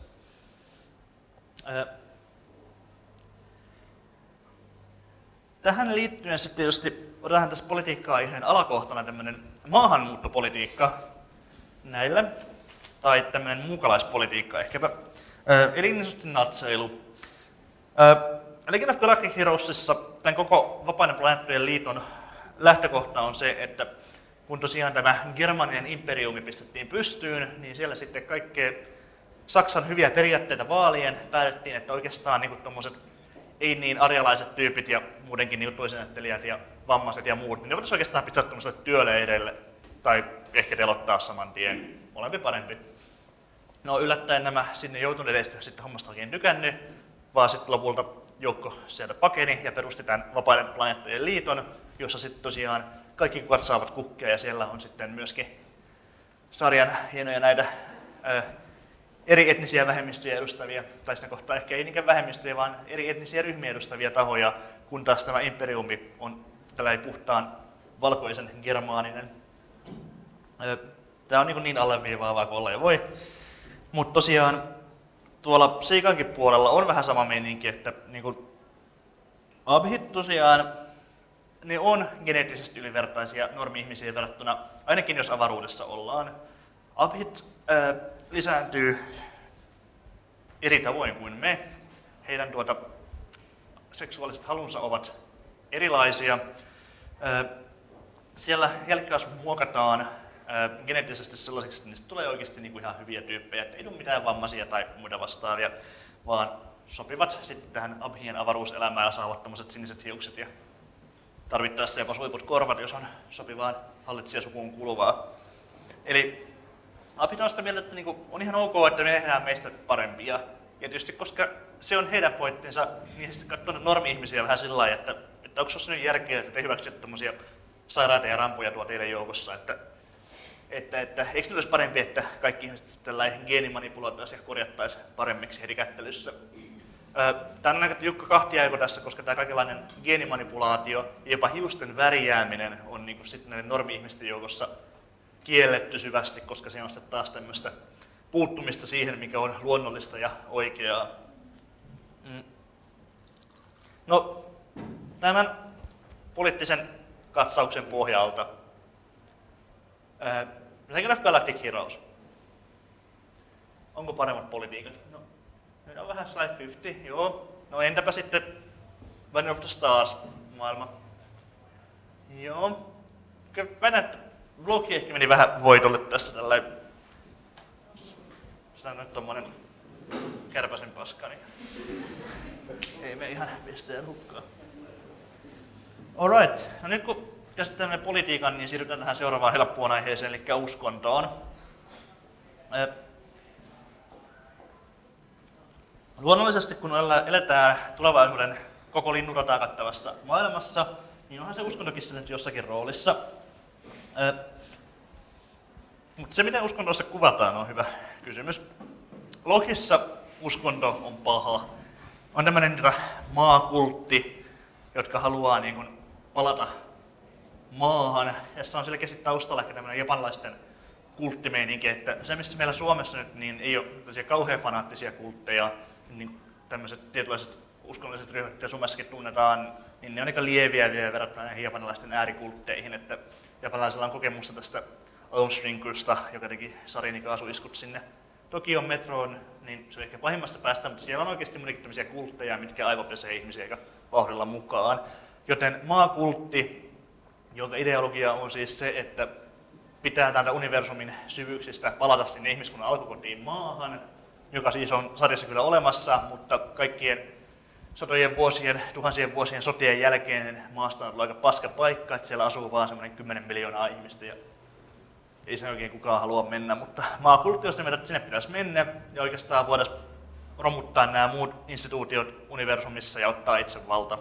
Tähän liittyen sitten tietysti otetaan tässä politiikkaa ihan alakohtana tämmöinen maahanmuuttopolitiikka näillä, tai tämmöinen muukalaispolitiikka ehkäpä, eli niin sanotusti natseilu. Legend of Galactic Heroesissa tämän koko Vapaiden planeettojen liiton lähtökohta on se, että kun tosiaan tämä Germanian imperiumi pistettiin pystyyn, niin siellä sitten kaikkea Saksan hyviä periaatteita vaalien päätettiin, että oikeastaan niin tommoset ei niin arjalaiset tyypit ja muutenkin niin toisenajattelijat ja vammaiset ja muut, niin ne voitaisiin oikeastaan pitää tommoselle työleireille tai ehkä telottaa saman tien, molempi parempi. No yllättäen nämä sinne joutuneet eistä sitten hommasta oikein tykännyt, vaan sitten lopulta joukko sieltä pakeni ja perusti tämän Vapaiden planeettojen liiton, jossa sitten tosiaan kaikki kuvat saavat kukkia ja siellä on sitten myöskin sarjan hienoja näitä ö, eri etnisiä vähemmistöjä edustavia, tai sitä kohtaa ehkä ei niinkään vähemmistöjä, vaan eri etnisiä ryhmiä edustavia tahoja, kun taas tämä imperiumi on tällainen puhtaan valkoisen germaaninen. Tämä on niin, niin alleviivaavaa kuin olla ja voi. Mutta tosiaan tuolla Seikankin puolella on vähän sama meininki, että niin kuin abhit tosiaan ne on geneettisesti ylivertaisia normi-ihmisiin verrattuna, ainakin jos avaruudessa ollaan. Abhit ää, lisääntyy eri tavoin kuin me. Heidän tuota, seksuaaliset halunsa ovat erilaisia. Ää, siellä jälkikasvu muokataan ää, geneettisesti sellaiseksi, että niistä tulee oikeasti niinku ihan hyviä tyyppejä, että ei tule mitään vammaisia tai muita vastaavia, vaan sopivat sitten tähän abhien avaruuselämään ja saavat tämmöiset siniset hiukset ja tarvittaessa jopa suiput korvat, jos on sopivaan hallitsijasukuun kuuluvaa. Eli abhit on sitä mieltä, että niinku on ihan ok, että me tehdään meistä parempia. Ja tietysti koska se on heidän pointtinsa, niin sitten katsoo normi-ihmisiä vähän sillä lailla, että, että onko se nyt järkeä, että te hyväksytte tämmöisiä sairaita ja rampoja tuo teidän joukossa, että, että, että eikö nyt olisi parempi, että kaikki ihmiset tällainen geenimanipulaataisiin ja korjattaisiin paremmiksi heti kättelyssä. Tämä on aika jukka kahtiaiko tässä, koska tämä kaikenlainen geenimanipulaatio ja jopa hiusten värjääminen on niin kuin sitten näiden normi-ihmisten joukossa kielletty syvästi, koska se on sitten taas tämmöistä puuttumista siihen, mikä on luonnollista ja oikeaa. Mm. No, tämän poliittisen katsauksen pohjalta Legend of Galactic Heroes. Onko paremmat politiikat? No, nyt on vähän slide viisikymmentä, joo. No entäpä sitten Banner of the Stars maailma? Joo. Kyllä Venät blogi ehkä meni vähän voitolle tässä tällainen. Se on nyt tommonen kärpäsen paska, niin ei me ihan pisteen hukkaan. Alright, no nyt kun käsittelemme politiikan, niin siirrytään tähän seuraavaan helppoon aiheeseen, eli uskontoon. Luonnollisesti kun eletään tulevaisuuden koko linnunrataa kattavassa maailmassa, niin onhan se uskontokin nyt jossakin roolissa. Mutta se, miten uskontossa kuvataan, on hyvä kysymys. Logissa uskonto on paha. On tämmöinen maakultti, jotka haluaa niin kun palata maahan. Ja on selkeästi taustalla ehkä tämmöinen japanilaisten kulttimeininki, että se missä meillä Suomessa nyt niin ei ole tällaisia kauhean fanaattisia kultteja, niin tämmöiset tietynlaiset uskonnolliset ryhmät, joita Suomessakin tunnetaan, niin ne on aika lieviä vielä verrattuna näihin japanilaisten äärikultteihin, että japanilaisilla on kokemusta tästä Aumshrinkusta, joka teki Sarinikaa-asuiskut sinne Tokion metroon, niin se on ehkä pahimmasta päästä, mutta siellä on oikeasti muutenkin tämmöisiä kultteja, mitkä aivopesee ihmisiä aika vauhdilla mukaan. Joten maakultti, jonka ideologia on siis se, että pitää täältä universumin syvyyksistä palata sinne ihmiskunnan alkukotiin maahan, joka siis on sarjassa kyllä olemassa, mutta kaikkien satojen vuosien, tuhansien vuosien sotien jälkeen maasta on ollut aika paska paikka, että siellä asuu vaan semmoinen kymmenen miljoonaa ihmistä ja ei se oikein kukaan halua mennä, mutta maakultti on sitä mieltä, että sinne pitäisi mennä ja oikeastaan voitaisiin romuttaa nämä muut instituutiot universumissa ja ottaa itse valta.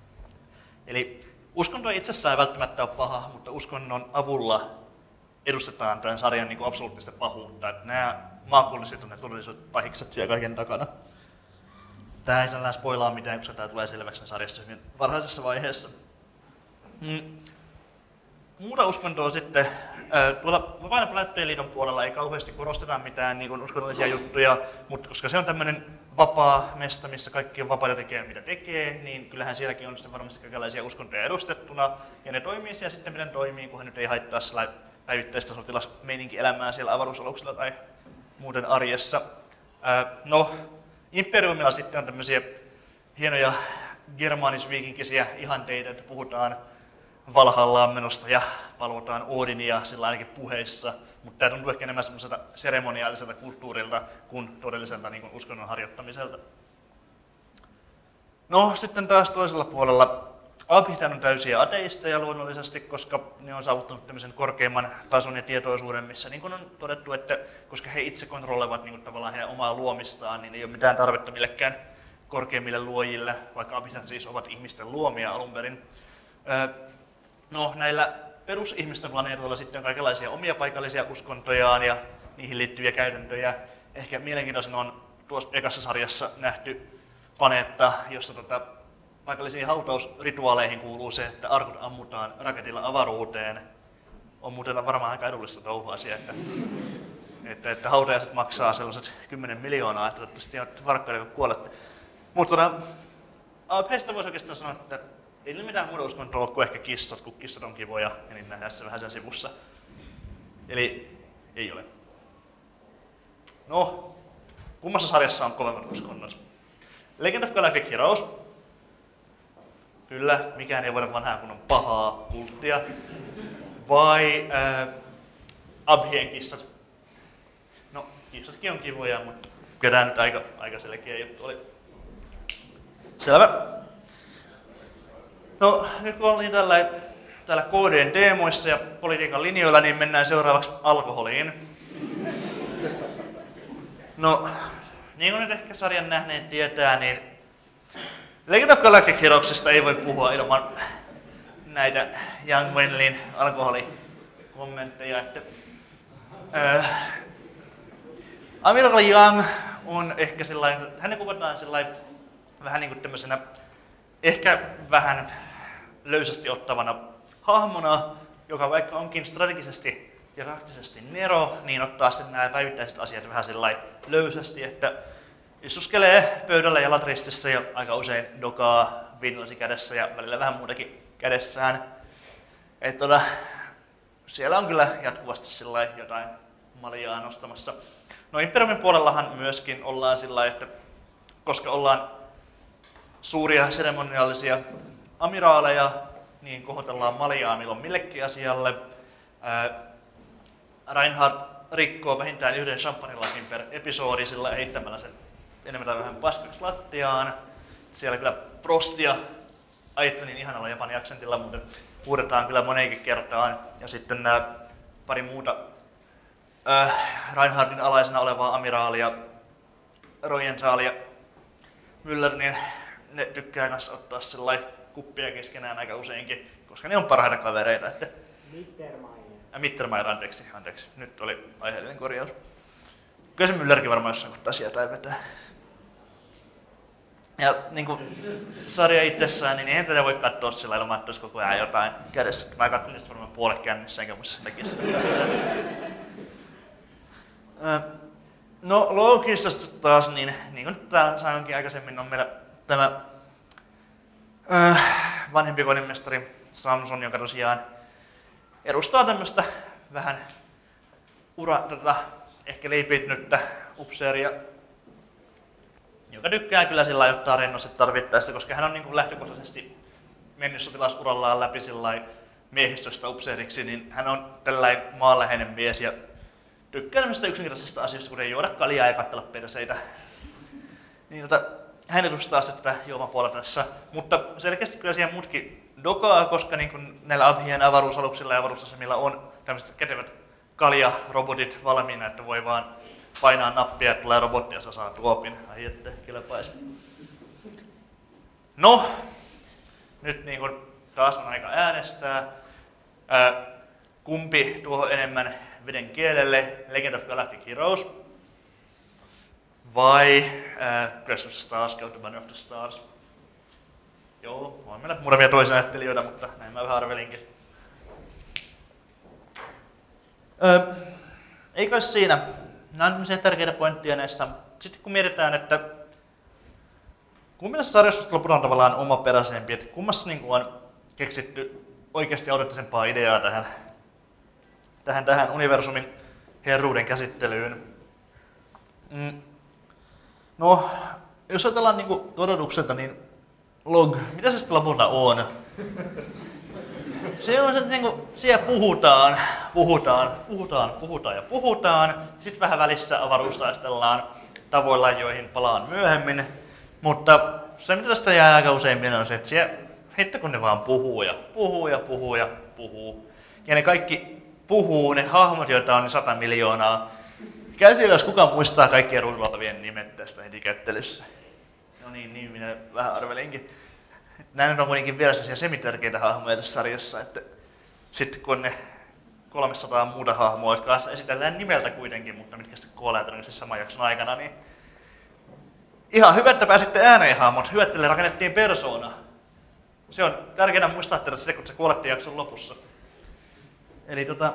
Eli uskonto itsessään ei välttämättä ole paha, mutta uskonnon avulla edustetaan tämän sarjan niin kuin absoluuttista pahuutta, että nämä maakulliset on ne todellisuudet pahikset siellä kaiken takana. Tämä ei sellainen spoilaa mitään, koska tämä tulee selväksi sarjassa hyvin varhaisessa vaiheessa. Mm. Muuta uskontoa sitten, tuolla Vapaan Planeettojen liiton puolella ei kauheasti korosteta mitään niin kuin uskonnollisia juttuja, mutta koska se on tämmöinen vapaa mesta, missä kaikki on vapaita tekee mitä tekee, niin kyllähän sielläkin on sitten varmasti kaikenlaisia uskontoja edustettuna, ja ne toimii siellä sitten miten toimii, kunhan nyt ei haittaa sellainen päivittäistä sotilasmeininki-elämää siellä avaruusaluksella tai muuten arjessa. No, Imperiumilla sitten on tämmöisiä hienoja germaanis-viikinkisiä ihanteita, että puhutaan Valhallaan menosta ja palvotaan Odinia sillä ainakin puheissa, mutta tämä tuntuu ehkä enemmän semmoiselta seremoniaaliselta kulttuurilta kuin todelliselta niin kuin uskonnon harjoittamiselta. No sitten taas toisella puolella abhit on täysiä ateisteja luonnollisesti, koska ne on saavuttanut tämmöisen korkeimman tason ja tietoisuuden, missä niin kuin on todettu, että koska he itse kontrolloivat niin kuin tavallaan heidän omaa luomistaan, niin ei ole mitään tarvetta millekään korkeimmille luojille, vaikka abhit siis ovat ihmisten luomia alun perin. No, näillä perusihmisten planeetoilla sitten on kaikenlaisia omia paikallisia uskontojaan ja niihin liittyviä käytäntöjä. ehkä mielenkiintoisin on tuossa ekassa sarjassa nähty planeetta, jossa tota, paikallisiin hautausrituaaleihin kuuluu se, että arkut ammutaan raketilla avaruuteen. On muuten varmaan aika edullista touhua asia, että, että, että hautajaiset maksaa sellaiset kymmenen miljoonaa, että toivottavasti varkkaille kun kuolette. Mutta tota, heistä voisi oikeastaan sanoa, että ei niillä mitään muuta uskontoa ole kuin ehkä kissat, kun kissat on kivoja ja niin nähdään se vähän sen sivussa. Eli ei ole. No, kummassa sarjassa on kovemmat uskonnot? Legend of Galactic Heroes. Kyllä, mikään ei voida vanhaa kun on pahaa kulttia. Vai äh, Abhien kissat? No, kissatkin on kivoja, mutta kyllä tämä nyt aika, aika selkeä juttu oli. Selvä. No, nyt kun olin tällä, täällä K D:n teemoissa ja politiikan linjoilla, niin mennään seuraavaksi alkoholiin. No, niin kuin nyt ehkä sarjan nähneet tietää, niin Legend of Galactic Heroesista ei voi puhua ilman näitä Young Wenlin alkoholikommentteja. Että, äh, Amiral Young on ehkä sellainen, hänen kuvataan sellainen vähän niin kuin tämmöisenä ehkä vähän löysästi ottavana hahmona, joka vaikka onkin strategisesti ja taktisesti nero, niin ottaa sitten nämä päivittäiset asiat vähän sellainen löysästi, että istuskelee pöydällä jalat ristissä ja aika usein dokaa viinilasi kädessä ja välillä vähän muutakin kädessään. Et tota, siellä on kyllä jatkuvasti sillai jotain maljaa nostamassa. No Imperiumin puolellahan myöskin ollaan sillä, että koska ollaan suuria seremoniallisia amiraaleja, niin kohotellaan maljaa milloin millekin asialle. Ää, Reinhard rikkoo vähintään yhden champagnelasin per episodi sillä heittämällä sen enemmän tai vähän paskaksi lattiaan. Siellä kyllä Prostia Aittonin ihanalla japanin aksentilla muuten huudetaan kyllä moneenkin kertaan. Ja sitten nämä pari muuta äh, Reinhardin alaisena olevaa amiraalia, Royenthal ja Müller, niin ne tykkää kanssa ottaa sellainen kuppia keskenään aika useinkin, koska ne on parhaita kavereita. Että
Mittermeier.
Äh, Mittermeier, anteeksi, anteeksi. Nyt oli aiheellinen korjaus. Kyllä se Müllerkin varmaan jossain kohtaa sieltä vetää. Ja niin kuin sarja itsessään, niin eihän tätä voi katsoa sillä ilman, että olisi koko ajan jotain kädessä. Mä katson niistä varmaan puolet kännissä, enkä muista sen takia sitä. No Lokiista taas, niin, niin kuin täällä sanoinkin aikaisemmin, on meillä tämä äh, vanhempi kodinmestari Samson, joka tosiaan edustaa tämmöistä vähän ura, tota, ehkä leipitnyttä upseeria, joka tykkää kyllä sillä lailla ottaa rennosti tarvittaessa, koska hän on niin kuin lähtökohtaisesti mennyt sotilasurallaan läpi sillä miehistöstä upseeriksi, niin hän on tällainen maanläheinen mies ja tykkää tämmöistä yksinkertaisista asioista, kuten juoda kaljaa ja katsella perseitä. Niin, tota, hän edustaa sitä juomapuolella tässä, mutta selkeästi kyllä siihen muutkin dokaa, koska niin kuin näillä Abhien avaruusaluksilla ja avaruusasemilla on tämmöiset kätevät kaljarobotit valmiina, että voi vaan painaa nappia ja tulee robotti ja saa tuopin. Ai ette, kilpais. No, nyt niin kuin taas on aika äänestää. Ää, kumpi tuohon enemmän veden kielelle, Legend of Galactic Heroes vai ää, Crest of the Stars, Countdown of the Stars? Joo, on meillä muutamia toisia ajattelijoita, mutta näin mä vähän arvelinkin. Öö, ei kai siinä. Nämä on tämmöisiä tärkeitä pointteja näissä. Sitten kun mietitään, että kummassa sarjassa lopulta on tavallaan omaperäisempi, että kummassa niin on keksitty oikeasti audenttisempaa ideaa tähän, tähän, tähän universumin herruuden käsittelyyn. Mm. No, jos ajatellaan niin todellisuudelta, niin log, mitä se sitten lopulta on? Se on se, niin kuin, siellä puhutaan, puhutaan, puhutaan, puhutaan ja puhutaan. Sitten vähän välissä avaruustaistellaan tavoilla, joihin palaan myöhemmin. Mutta se, mitä tästä jää aika usein mieleen, on se, että siellä, hitto kun ne vaan puhuu ja puhuu ja puhuu ja puhuu. Ja ne kaikki puhuu, ne hahmot, joita on sata miljoonaa. Käsillä, jos kukaan muistaa kaikkien ruudulla olevien nimet tästä heti kättelyssä. No niin, niin minä vähän arvelinkin. Nämä on kuitenkin vielä sellaisia semitärkeitä hahmoja tässä sarjassa, että sitten kun ne kolmesataa muuta hahmoa, jotka esitellään nimeltä kuitenkin, mutta mitkä sitten kuolee todennäköisesti saman jakson aikana, niin ihan hyvä, että pääsitte ääneen hahmot. Hyvä, että teille rakennettiin persoona. Se on tärkeää muistaa tehdä sitä, kun se kuolettiin jakson lopussa. Eli tota,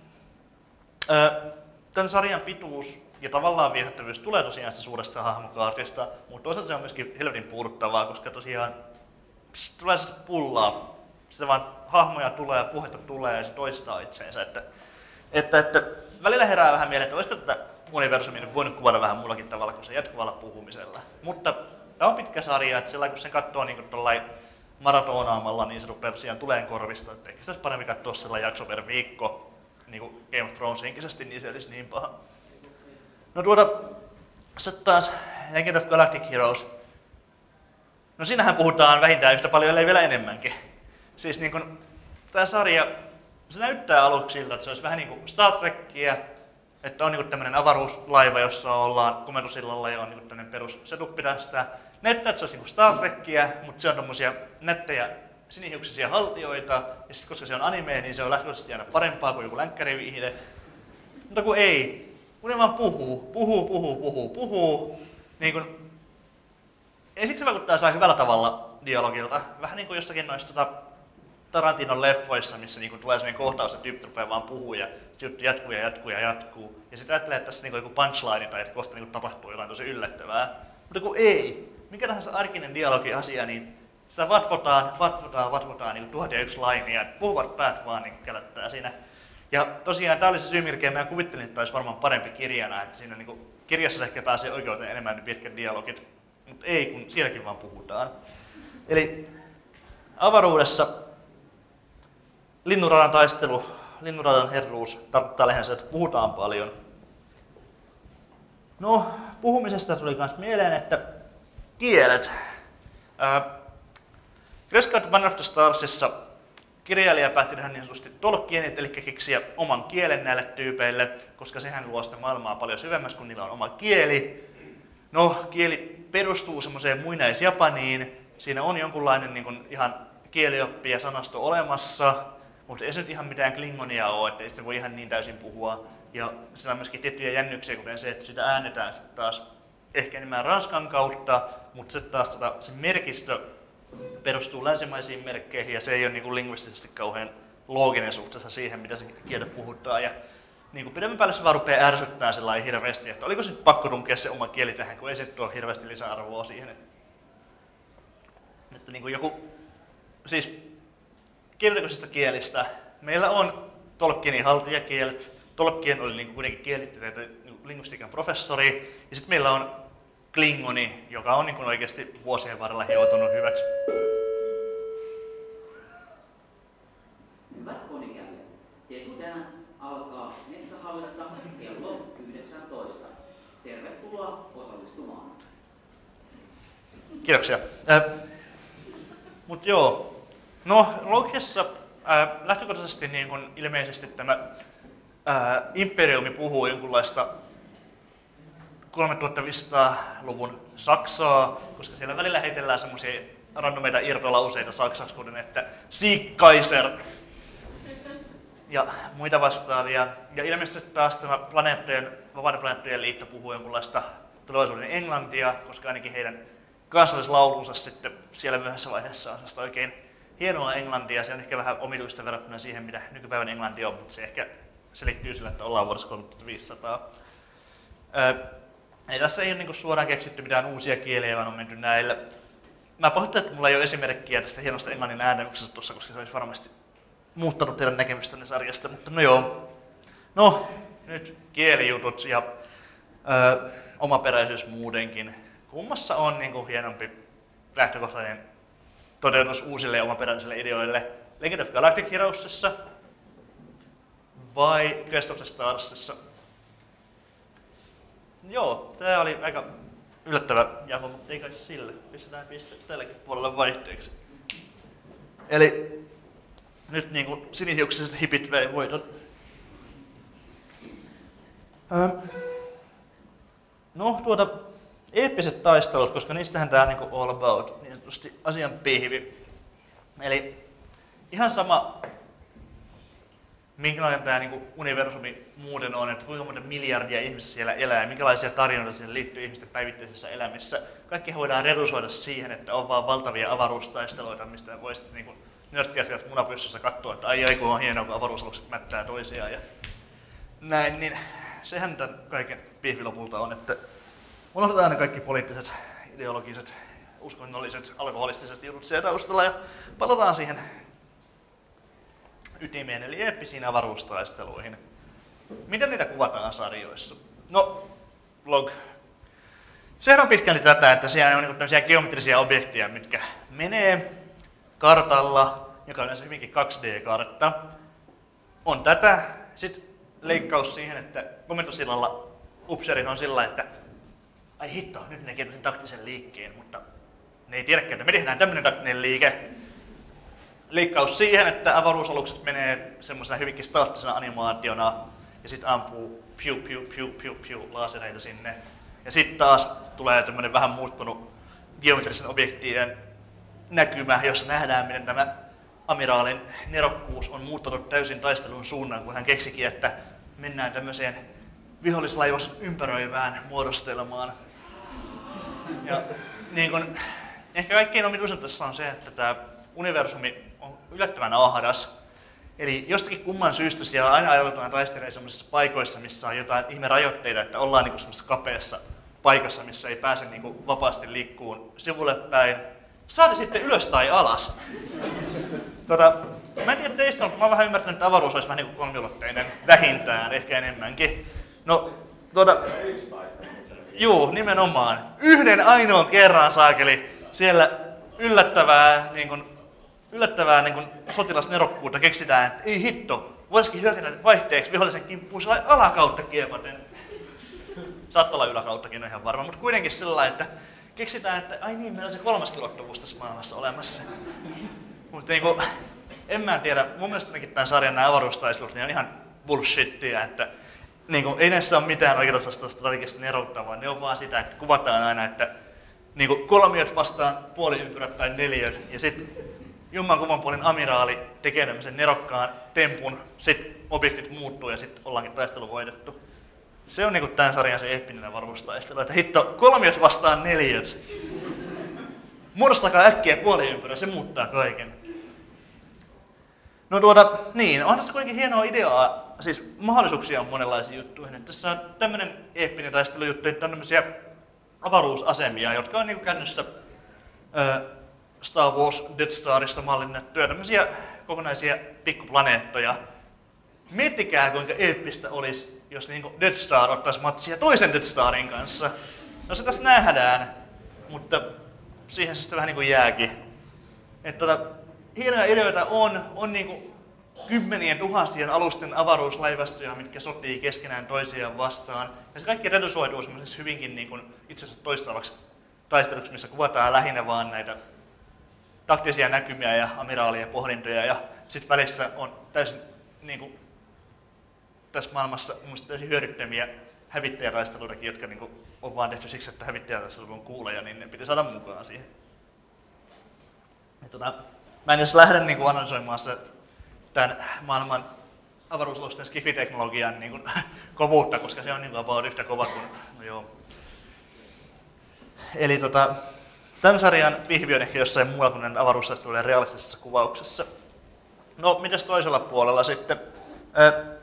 tämän sarjan pituus ja tavallaan viehättävyys tulee tosiaan sitä suuresta hahmokaartista, mutta toisaalta se on myöskin helvetin puuduttavaa, koska tosiaan tulee se pullaa. Sitä vaan hahmoja tulee ja puhetta tulee ja se toistaa itseensä. Että, että, että välillä herää vähän mieleen, että olisiko tätä universumia voinut kuvata vähän muullakin tavalla kuin se jatkuvalla puhumisella. Mutta tämä on pitkä sarja, että sillä kun sen katsoo niin kuin maratonaamalla, niin se rupeaa tosiaan tuleen korvista. Että ehkä se olisi parempi katsoa sellainen jakso per viikko, niin kuin Game of Thrones henkisesti, niin se olisi niin paha. No tuota, sitten taas Legend of Galactic Heroes. No siinähän puhutaan vähintään yhtä paljon, ellei vielä enemmänkin. Siis niin kun, tämä sarja, se näyttää aluksi siltä, että se olisi vähän niin kuin Star Trekkiä, että on niin tämmöinen avaruuslaiva, jossa ollaan komentosillalla ja on niin tämmöinen perus setup tästä. Näyttää, että se olisi niin Star Trekkiä, mutta se on tommosia nättejä sinihiuksisia haltioita, ja sitten koska se on anime, niin se on lähtökohtaisesti aina parempaa kuin joku länkkäriviihde. Mutta kun ei, kun ne vaan puhuu, puhuu, puhuu, puhuu, puhuu, niin kun, ei siksi vaikuttaa saa hyvällä tavalla dialogilta. Vähän niin kuin jossakin noissa tota, Tarantinon leffoissa, missä niin kun tulee sellainen kohtaus, että tyyppi rupeaa vaan puhuu ja juttu jatkuu ja jatkuu ja jatkuu. Ja sitten ajattelee, että tässä niin joku punchline tai että kohta niin tapahtuu jotain tosi yllättävää. Mutta kun ei, mikä tahansa arkinen dialogi-asia, niin sitä vatvotaan, vatvotaan, vatvotaan niin tuhat ja yksi lainia, puhuvat päät vaan niin kälättää siinä. Ja tosiaan tämä oli se syy, minkä mä kuvittelin, että tämä olisi varmaan parempi kirjana, että siinä niin kuin, kirjassa ehkä pääsee oikeuteen enemmän pitkät dialogit, mutta ei, kun sielläkin vaan puhutaan. Eli avaruudessa linnunradan taistelu, linnunradan herruus tarkoittaa lähinnä, että puhutaan paljon. No, puhumisesta tuli myös mieleen, että kielet. Grayskull Band of the Starsissa kirjailija päätti tehdä niin sanotusti Tolkienit, eli keksiä oman kielen näille tyypeille, koska sehän luo sitä maailmaa paljon syvemmässä, kun niillä on oma kieli. No, kieli perustuu semmoiseen muinaisjapaniin. Siinä on jonkunlainen niin kuin, ihan kielioppi ja sanasto olemassa, mutta ei se nyt ihan mitään klingonia ole, ettei sitä voi ihan niin täysin puhua. Ja siinä on myöskin tiettyjä jännyksiä, kuten se, että sitä äänetään sitten taas ehkä enemmän ranskan kautta, mutta sitten taas tota, se merkistö perustuu länsimaisiin merkkeihin ja se ei ole niin kuin lingvistisesti kauhean looginen suhteessa siihen, mitä se kieltä puhutaan. Ja niin kuin pidemmän päälle se vaan rupeaa ärsyttämään sellainen hirveästi, että oliko se nyt pakko tunkea se oma kieli tähän, kun ei se tuo hirveästi lisäarvoa siihen. Että niin kuin joku, siis kielitekoisista kielistä. Meillä on Tolkienin haltijakielet. Tolkien oli niin kuin kuitenkin kielitieteitä lingvistiikan professori. Ja sitten meillä on klingoni, joka on niin kuin oikeasti vuosien varrella hioutunut hyväksi.
Hyvät konikäyjät, Jesu Dance alkaa Metsähallissa kello yhdeksäntoista. Tervetuloa osallistumaan.
Kiitoksia. Äh, mut joo. No, Lokiassa äh, lähtökohtaisesti niin kun ilmeisesti tämä äh, imperiumi puhuu jonkunlaista kolmetuhattaviisisataaluvun Saksaa, koska siellä välillä heitellään semmoisia randomeita irtolauseita saksaksi, kuten että Sieg Kaiser ja muita vastaavia. Ja ilmeisesti taas tämä planeettojen, vapaiden planeettojen liitto puhuu jonkunlaista tulevaisuuden englantia, koska ainakin heidän kansallislaulunsa sitten siellä myöhässä vaiheessa on sellaista oikein hienoa englantia. Se on ehkä vähän omituista verrattuna siihen, mitä nykypäivän englanti on, mutta se ehkä selittyy sillä, että ollaan vuodessa kolmetuhattaviisisataa. Ei, tässä ei ole niin kuin suoraan keksitty mitään uusia kieliä, vaan on menty näillä. Mä pahoittelen, että mulla ei ole esimerkkiä tästä hienosta englannin äännöksestä tuossa, koska se olisi varmasti muuttanut teidän näkemystänne sarjasta, mutta no joo. No, nyt kielijutut ja ö, omaperäisyys muutenkin. Kummassa on niin kuin hienompi lähtökohtainen toteutus uusille ja omaperäisille ideoille? Legend of Galactic Heroesissa vai Crest of the Starsissa? Joo, tää oli aika yllättävä jako, mutta ei kai sille. Pistetään piste tälläkin puolella vaihteeksi. Eli nyt niinku sinihiuksiset hipit vei voiton. Öö, no tuota, eeppiset taistelut, koska niistähän tää on niinku all about, niin sanotusti asian pihvi. Eli ihan sama, minkälainen tämä niin universumi muuten on, että kuinka monta miljardia ihmistä siellä elää ja minkälaisia tarinoita siihen liittyy ihmisten päivittäisessä elämässä. Kaikki voidaan redusoida siihen, että on vaan valtavia avaruustaisteluita, mistä voi sitten niin nörttiä munapyssyssä katsoa, että ai ai kun on hienoa, kun avaruusalukset mättää toisiaan ja näin, niin sehän tämän kaiken pihvi lopulta on, että unohdetaan ne kaikki poliittiset, ideologiset, uskonnolliset, alkoholistiset jutut siellä taustalla ja palataan siihen ytimeen, eli eeppisiin avaruustaisteluihin. Miten niitä kuvataan sarjoissa? No, log. Sehän on pitkälti tätä, että siellä on niinku tämmöisiä geometrisia objekteja, mitkä menee kartalla, joka on yleensä hyvinkin kaksi D-kartta. On tätä. Sitten leikkaus siihen, että komentosillalla upseerit on sillä, että ai hitto, nyt ne tekee sen taktisen liikkeen, mutta ne ei tiedäkään, että me tehdään tämmöinen taktinen liike. Leikkaus siihen, että avaruusalukset menee semmoisena hyvinkin staattisena animaationa ja sitten ampuu piu piu piu piu piu lasereita sinne. Ja sitten taas tulee tämmöinen vähän muuttunut geometrisen objektien näkymä, jossa nähdään, miten tämä amiraalin nerokkuus on muuttanut täysin taistelun suunnan, kun hän keksikin, että mennään tämmöiseen vihollislaivas ympäröivään muodostelmaan. Ja niin kun, ehkä kaikkein omituisinta tässä on se, että tämä universumi on yllättävän ahdas. Eli jostakin kumman syystä siellä aina ajoitetaan taistelemaan sellaisissa paikoissa, missä on jotain ihme rajoitteita, että ollaan niin semmoisessa kapeassa paikassa, missä ei pääse niin vapaasti liikkuun sivulle päin. Saati sitten ylös tai alas. Tota, mä en tiedä teistä, mutta mä oon vähän ymmärtänyt, että avaruus olisi vähän niin kuin kolmiulotteinen, vähintään, ehkä enemmänkin. No, tuota, juu, nimenomaan. Yhden ainoan kerran saakeli siellä yllättävää, niin kuin, yllättävää niin kuin sotilasnerokkuutta keksitään, että ei hitto, voisikin hyökätä vaihteeksi vihollisen kimppuun sellainen alakautta kiepaten. Saattaa olla yläkauttakin, on ihan varma, mutta kuitenkin sillä että keksitään, että ai niin, meillä on se kolmaskin ulottuvuus tässä maailmassa olemassa. Mutta niinku, en mä tiedä, mun mielestä ainakin tämän sarjan nämä avaruustaistelut niin on ihan bullshittia, että niinku, ei näissä ole mitään oikeastaan strategista neroutta, vaan ne on vaan sitä, että kuvataan aina, että niinku, kolmiot vastaan puoliympyrät tai neliöt, ja sitten jummankumman puolin amiraali tekee tämmöisen nerokkaan tempun, sitten objektit muuttuu ja sitten ollaankin taistelu voitettu. Se on niinku tämän sarjan se eeppinen avaruustaistelu, että hitto, kolmiot vastaan neliöt. Muodostakaa äkkiä puoliympyrä, se muuttaa kaiken. No tuota, niin, on tässä kuitenkin hienoa ideaa, siis mahdollisuuksia on monenlaisiin juttuihin. Että tässä on tämmöinen eeppinen taistelujuttu, että on tämmöisiä avaruusasemia, jotka on niinku käynnissä äh, Star Wars Death Starista mallinnettuja tämmöisiä kokonaisia pikkuplaneettoja. Miettikää kuinka eeppistä olisi, jos niinku Death Star ottaisi matsia toisen Death Starin kanssa. No se tässä nähdään, mutta siihen se sitten vähän niinku jääkin. Että tota, hienoja ideoita on, on niinku kymmenien tuhansien alusten avaruuslaivastoja, mitkä sotii keskenään toisiaan vastaan. Ja se kaikki redusoituu semmoisessa hyvinkin niinku itse asiassa toistavaksi taisteluksi, missä kuvataan lähinnä vaan näitä taktisia näkymiä ja amiraalien pohdintoja. Ja sitten välissä on täysin niinku tässä maailmassa täysin hyödyttömiä hävittäjätaisteluitakin, jotka niinku on vaan tehty siksi, että hävittäjätaistelu on kuuleja, niin ne piti saada mukaan siihen. Ja tota, mä en edes lähde niinku analysoimaan sitä, tämän maailman avaruusalusten skifiteknologian niinku kovuutta, koska se on niinku about yhtä kova kuin, no joo. Eli tota, tämän sarjan pihvi on ehkä jossain muualla kuin avaruustaistelujen realistisessa kuvauksessa. No, mitäs toisella puolella sitten? Ää,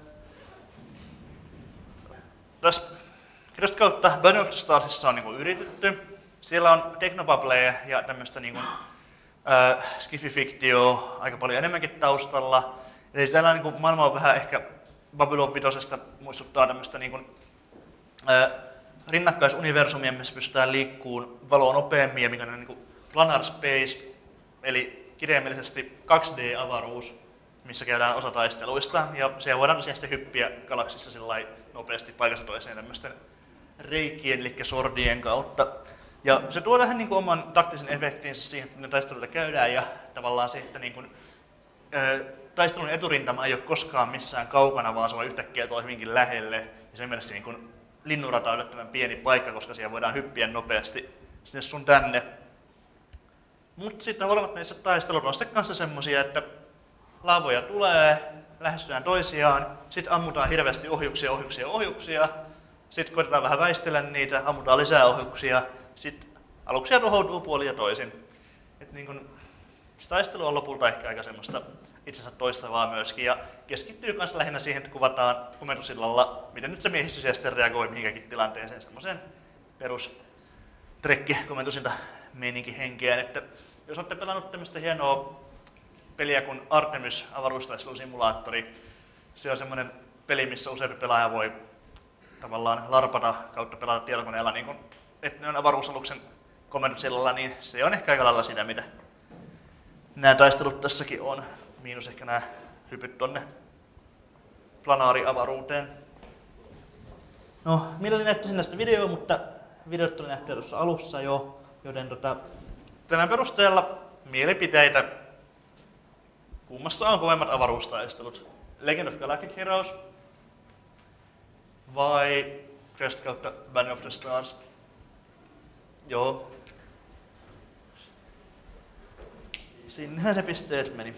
Tässä Crest kautta Burn of the Starsissa on niinku yritetty. Siellä on teknobableja ja tämmöistä niinku, äh, skififiktioa aika paljon enemmänkin taustalla. Eli täällä niinku, maailma on vähän ehkä Babylon vitosesta muistuttaa tämmöistä niinku, äh, rinnakkaisuniversumia, missä pystytään liikkuun valoa nopeammin ja mikä on niinku planar space, eli kirjaimellisesti kaksi D-avaruus, missä käydään osa taisteluista. Ja siellä voidaan tosiaan sitten hyppiä galaksissa sillai nopeasti paikasta toiseen tämmöisten reikien, eli sordien kautta. Ja se tuo tähän niin kuin oman taktisen efektiinsä siihen, että ne taisteluita käydään ja tavallaan se, että niin kuin, ää, taistelun eturintama ei ole koskaan missään kaukana, vaan se on yhtäkkiä tuo hyvinkin lähelle. Ja sen mielessä niin kuin linnunrata on yllättävän pieni paikka, koska siellä voidaan hyppiä nopeasti sinne sun tänne. Mutta sitten huolimatta niissä taistelut on sitten kanssa semmosia, että lavoja tulee, lähestytään toisiaan, sitten ammutaan hirveästi ohjuksia, ohjuksia, ohjuksia, sitten koitetaan vähän väistellä niitä, ammutaan lisää ohjuksia, sitten aluksia tuhoutuu puolin ja toisin. Et niin kun, se taistelu on lopulta ehkä aika semmoista itsensä toistavaa myöskin ja keskittyy myös lähinnä siihen, että kuvataan komentosillalla, miten nyt se miehistö siellä sitten reagoi mihinkäkin tilanteeseen, semmoiseen perus trekki komentosinta meininki henkeään. Että jos olette pelannut tämmöistä hienoa peliä kuin Artemis avaruustaistelusimulaattori, se on semmoinen peli, missä useampi pelaaja voi tavallaan larpata kautta pelata tietokoneella niin kuin Etnion avaruusaluksen komentosillalla, niin se on ehkä aika lailla sitä, mitä nämä taistelut tässäkin on. Miinus ehkä nämä hypyt tonne planaariavaruuteen. No, mielelläni näyttäisin näistä videoa, mutta videot oli nähty tuossa alussa jo, joten tota, tämän perusteella mielipiteitä. Kummassa on kovemmat avaruustaistelut? Legend of Galactic Heroes vai Crest kautta Band of the Stars? Joo. Sinnehän ne pisteet meni.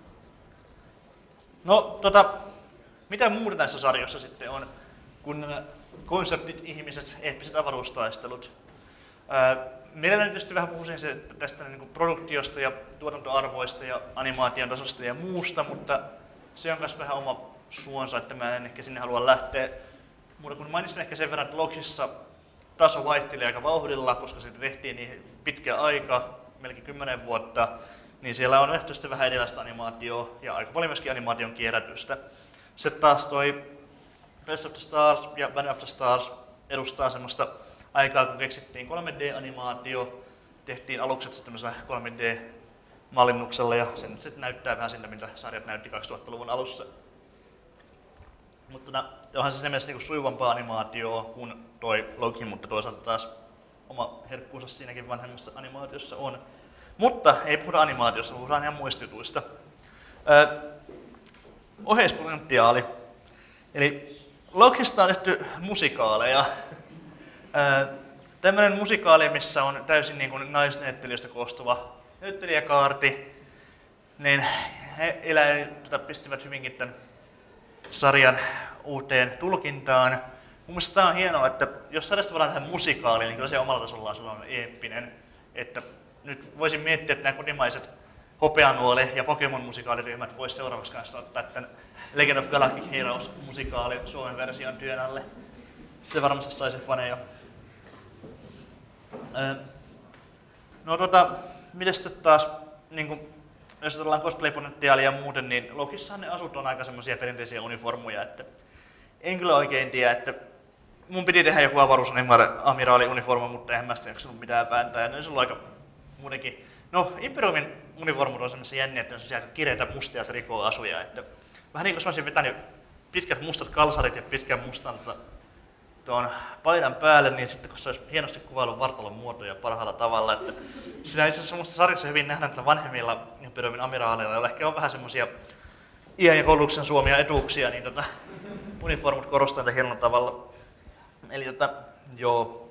No, tota, mitä muuta näissä sarjoissa sitten on, kun nämä konseptit, ihmiset, eeppiset avaruustaistelut? Ää, Mielelläni tietysti vähän puhuisin se, tästä niin kuin produktiosta ja tuotantoarvoista ja animaation tasosta ja muusta, mutta se on myös vähän oma suonsa, että mä en ehkä sinne halua lähteä. Mutta kun mainitsin ehkä sen verran, että Logsissa taso vaihteli aika vauhdilla, koska se tehtiin niin pitkä aika, melkein kymmenen vuotta, niin siellä on ehtoisesti vähän erilaista animaatioa ja aika paljon myöskin animaation kierrätystä. Se taas toi Rest of the Stars ja Band of the Stars edustaa semmoista aikaa, kun keksittiin kolme D-animaatio, tehtiin alukset sitten tämmöisellä kolme D-mallinnuksella ja se nyt sitten näyttää vähän siltä, mitä sarjat näytti kaksituhattaluvun alussa. Mutta onhan se se mielessä niinku sujuvampaa animaatioa kuin toi Loki, mutta toisaalta taas oma herkkuunsa siinäkin vanhemmassa animaatiossa on. Mutta ei puhuta animaatiossa, puhutaan ihan muista jutuista. Öö, oheispotentiaali. Eli Lokista on tehty musikaaleja. Öö, tämmöinen musikaali, missä on täysin niin kuin naisnäyttelijöistä koostuva näyttelijäkaarti, niin he eläin, tota, pistivät hyvinkin tämän sarjan uuteen tulkintaan. Mun mielestä tämä on hienoa, että jos sarjasta voidaan tehdä musikaali, niin kyllä se omalla tasollaan se on eeppinen. Että nyt voisin miettiä, että nämä kotimaiset Hopeanuoli ja Pokemon-musikaaliryhmät voisi seuraavaksi kanssa ottaa tämän Legend of Galactic Heroes musikaali Suomen version työn alle. Se varmasti saisi faneja. No tota, mites sitten taas, niin kun, jos ajatellaan cosplay-potentiaalia ja muuten, niin Logissahan ne asut on aika semmoisia perinteisiä uniformuja, että en kyllä oikein tiedä, että mun piti tehdä joku avaruusamiraali-uniformu, mutta eihän mä sitä jaksanut mitään vääntää, ja ne olisi ollut aika muutenkin. No, Imperiumin uniformut on semmoisia jänniä, että ne on semmoisia kireitä mustia trikooasuja, että vähän niin kuin mä olisin vetänyt pitkät mustat kalsarit ja pitkän mustan tuon paidan päälle, niin sitten kun se olisi hienosti kuvaillut vartalon muotoja parhaalla tavalla, että siinä itse asiassa musta sarjassa hyvin nähdään, että vanhemmilla Imperiumin amiraaleilla, joilla ehkä on vähän semmoisia iän ja koulutuksen suomia etuuksia, niin tota, uniformut korostaa niitä hienolla tavalla. Eli tota, joo.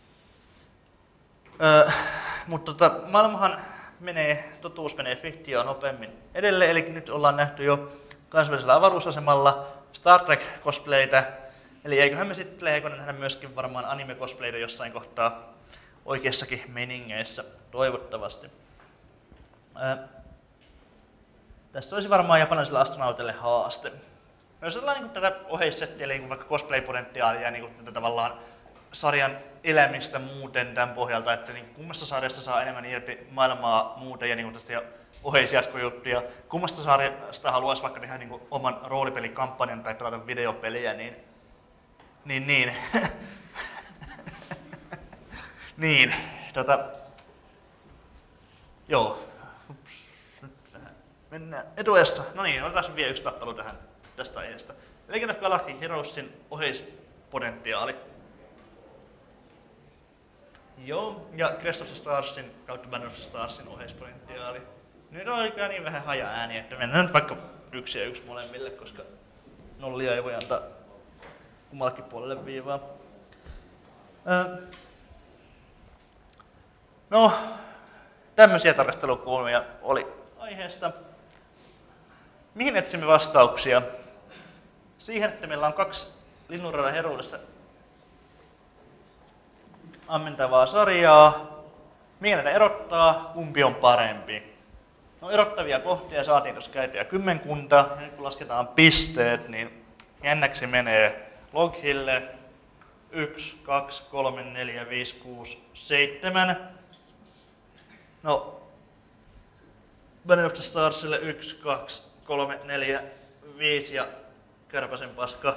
Öö, mutta tota, maailmahan menee, totuus menee fiktioon nopeammin edelleen, eli nyt ollaan nähty jo kansainvälisellä avaruusasemalla Star Trek-cosplaytä, eli eiköhän me sitten leikonne nähdä myöskin varmaan anime-cosplayta jossain kohtaa oikeissakin meningeissä, toivottavasti. Öö, tässä olisi varmaan japanilaisille astronauteille haaste. Jos ajatellaan niin tätä oheissettiä, eli niin vaikka cosplay-potentiaalia ja niin tätä tavallaan sarjan elämistä muuten tämän pohjalta, että niin kummasta sarjasta saa enemmän irti maailmaa muuten ja niin tästä oheisjatkojuttuja, kummasta sarjasta haluaisi vaikka tehdä niin oman roolipelikampanjan tai pelata videopeliä, niin niin, niin. niin, tota, joo, ups, nyt vähän mennään etuajassa. No niin, otetaan vielä yksi tappelu tähän tästä aiheesta. Legend of Galactic Heroesin oheispotentiaali. Joo, ja Crest of the Starsin kautta Band of the Starsin oheispotentiaali. Nyt on oikein niin vähän haja-ääni, että mennään nyt vaikka yksi ja yksi molemmille, koska nollia ei voi antaa kummallakin puolelle viivaa. Öö. No, tämmöisiä tarkastelukulmia oli aiheesta. Mihin etsimme vastauksia? Siihen, että meillä on kaksi Linnunradan heruudessa ammentavaa sarjaa. Mikä näitä erottaa? Kumpi on parempi? No erottavia kohtia saatiin tuossa käytyä kymmenkunta. Ja nyt kun lasketaan pisteet, niin jännäksi menee Loghille yksi, kaksi, kolme, neljä, viisi, kuusi, seitsemän. No, Banner of the Starsille yksi, kaksi, kolme, neljä, viisi ja Kärpäsen paska.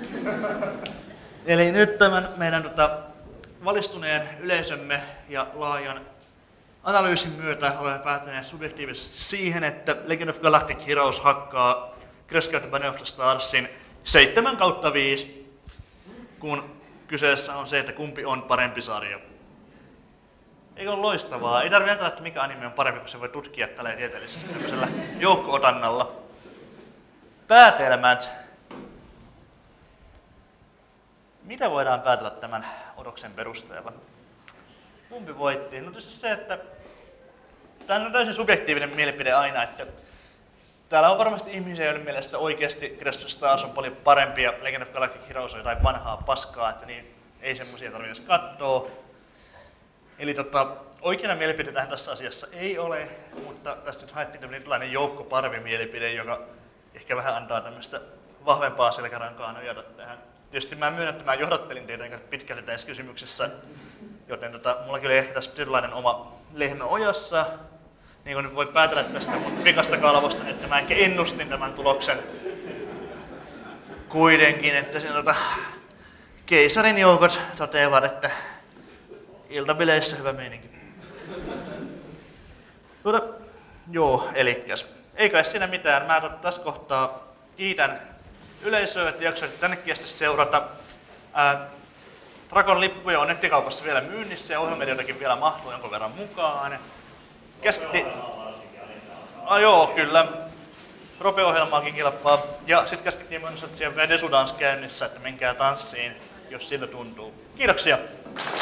Eli nyt tämän meidän tota, valistuneen yleisömme ja laajan analyysin myötä olemme päätyneet subjektiivisesti siihen, että Legend of Galactic Heroes hakkaa Crest and Banner of the Starsin seitsemän kautta viisi, kun kyseessä on se, että kumpi on parempi sarja. Eikö ole loistavaa? Ei tarvitse ajatella, että mikä anime on parempi, kun se voi tutkia tällä tieteellisesti tämmöisellä joukko-otannalla. Päätelmät. Mitä voidaan päätellä tämän odoksen perusteella? Kumpi voitti? No tietysti se, että tämä on täysin subjektiivinen mielipide aina, että täällä on varmasti ihmisiä, joiden mielestä oikeasti Crest of Stars on paljon parempi ja Legend of Galactic Heroes on jotain vanhaa paskaa, että niin ei semmoisia tarvitse katsoa. Eli tota, oikeana mielipidetähän tässä asiassa ei ole, mutta tästä nyt haettiin tämmöinen joukkoparvimielipide, joka ehkä vähän antaa tämmöistä vahvempaa selkärankaa nojata tähän. Tietysti mä myönnän, että mä johdattelin teitä pitkälti tässä kysymyksessä, joten tota, mullakin oli ehkä tässä tietynlainen oma lehmä ojassa. Niin kuin nyt voi päätellä tästä mun pikasta kalvosta, että mä ehkä ennustin tämän tuloksen kuitenkin, että siinä tota, keisarin joukot toteavat, että iltabileissä hyvä meininki. Tuota, joo, elikkäs. Eikä siinä mitään. Mä tässä kohtaa kiitän yleisöä, että jaksoitte tännekin asti seurata. Ää, Dragon lippuja on nettikaupassa vielä myynnissä ja ohjelmediotakin vielä mahtuu jonkun verran mukaan. Keski... Ah, joo, kyllä. Rope-ohjelmaakin kilpaa. Ja sitten käskettiin myös, että siellä on vielä Desudance käynnissä, että menkää tanssiin, jos siltä tuntuu. Kiitoksia!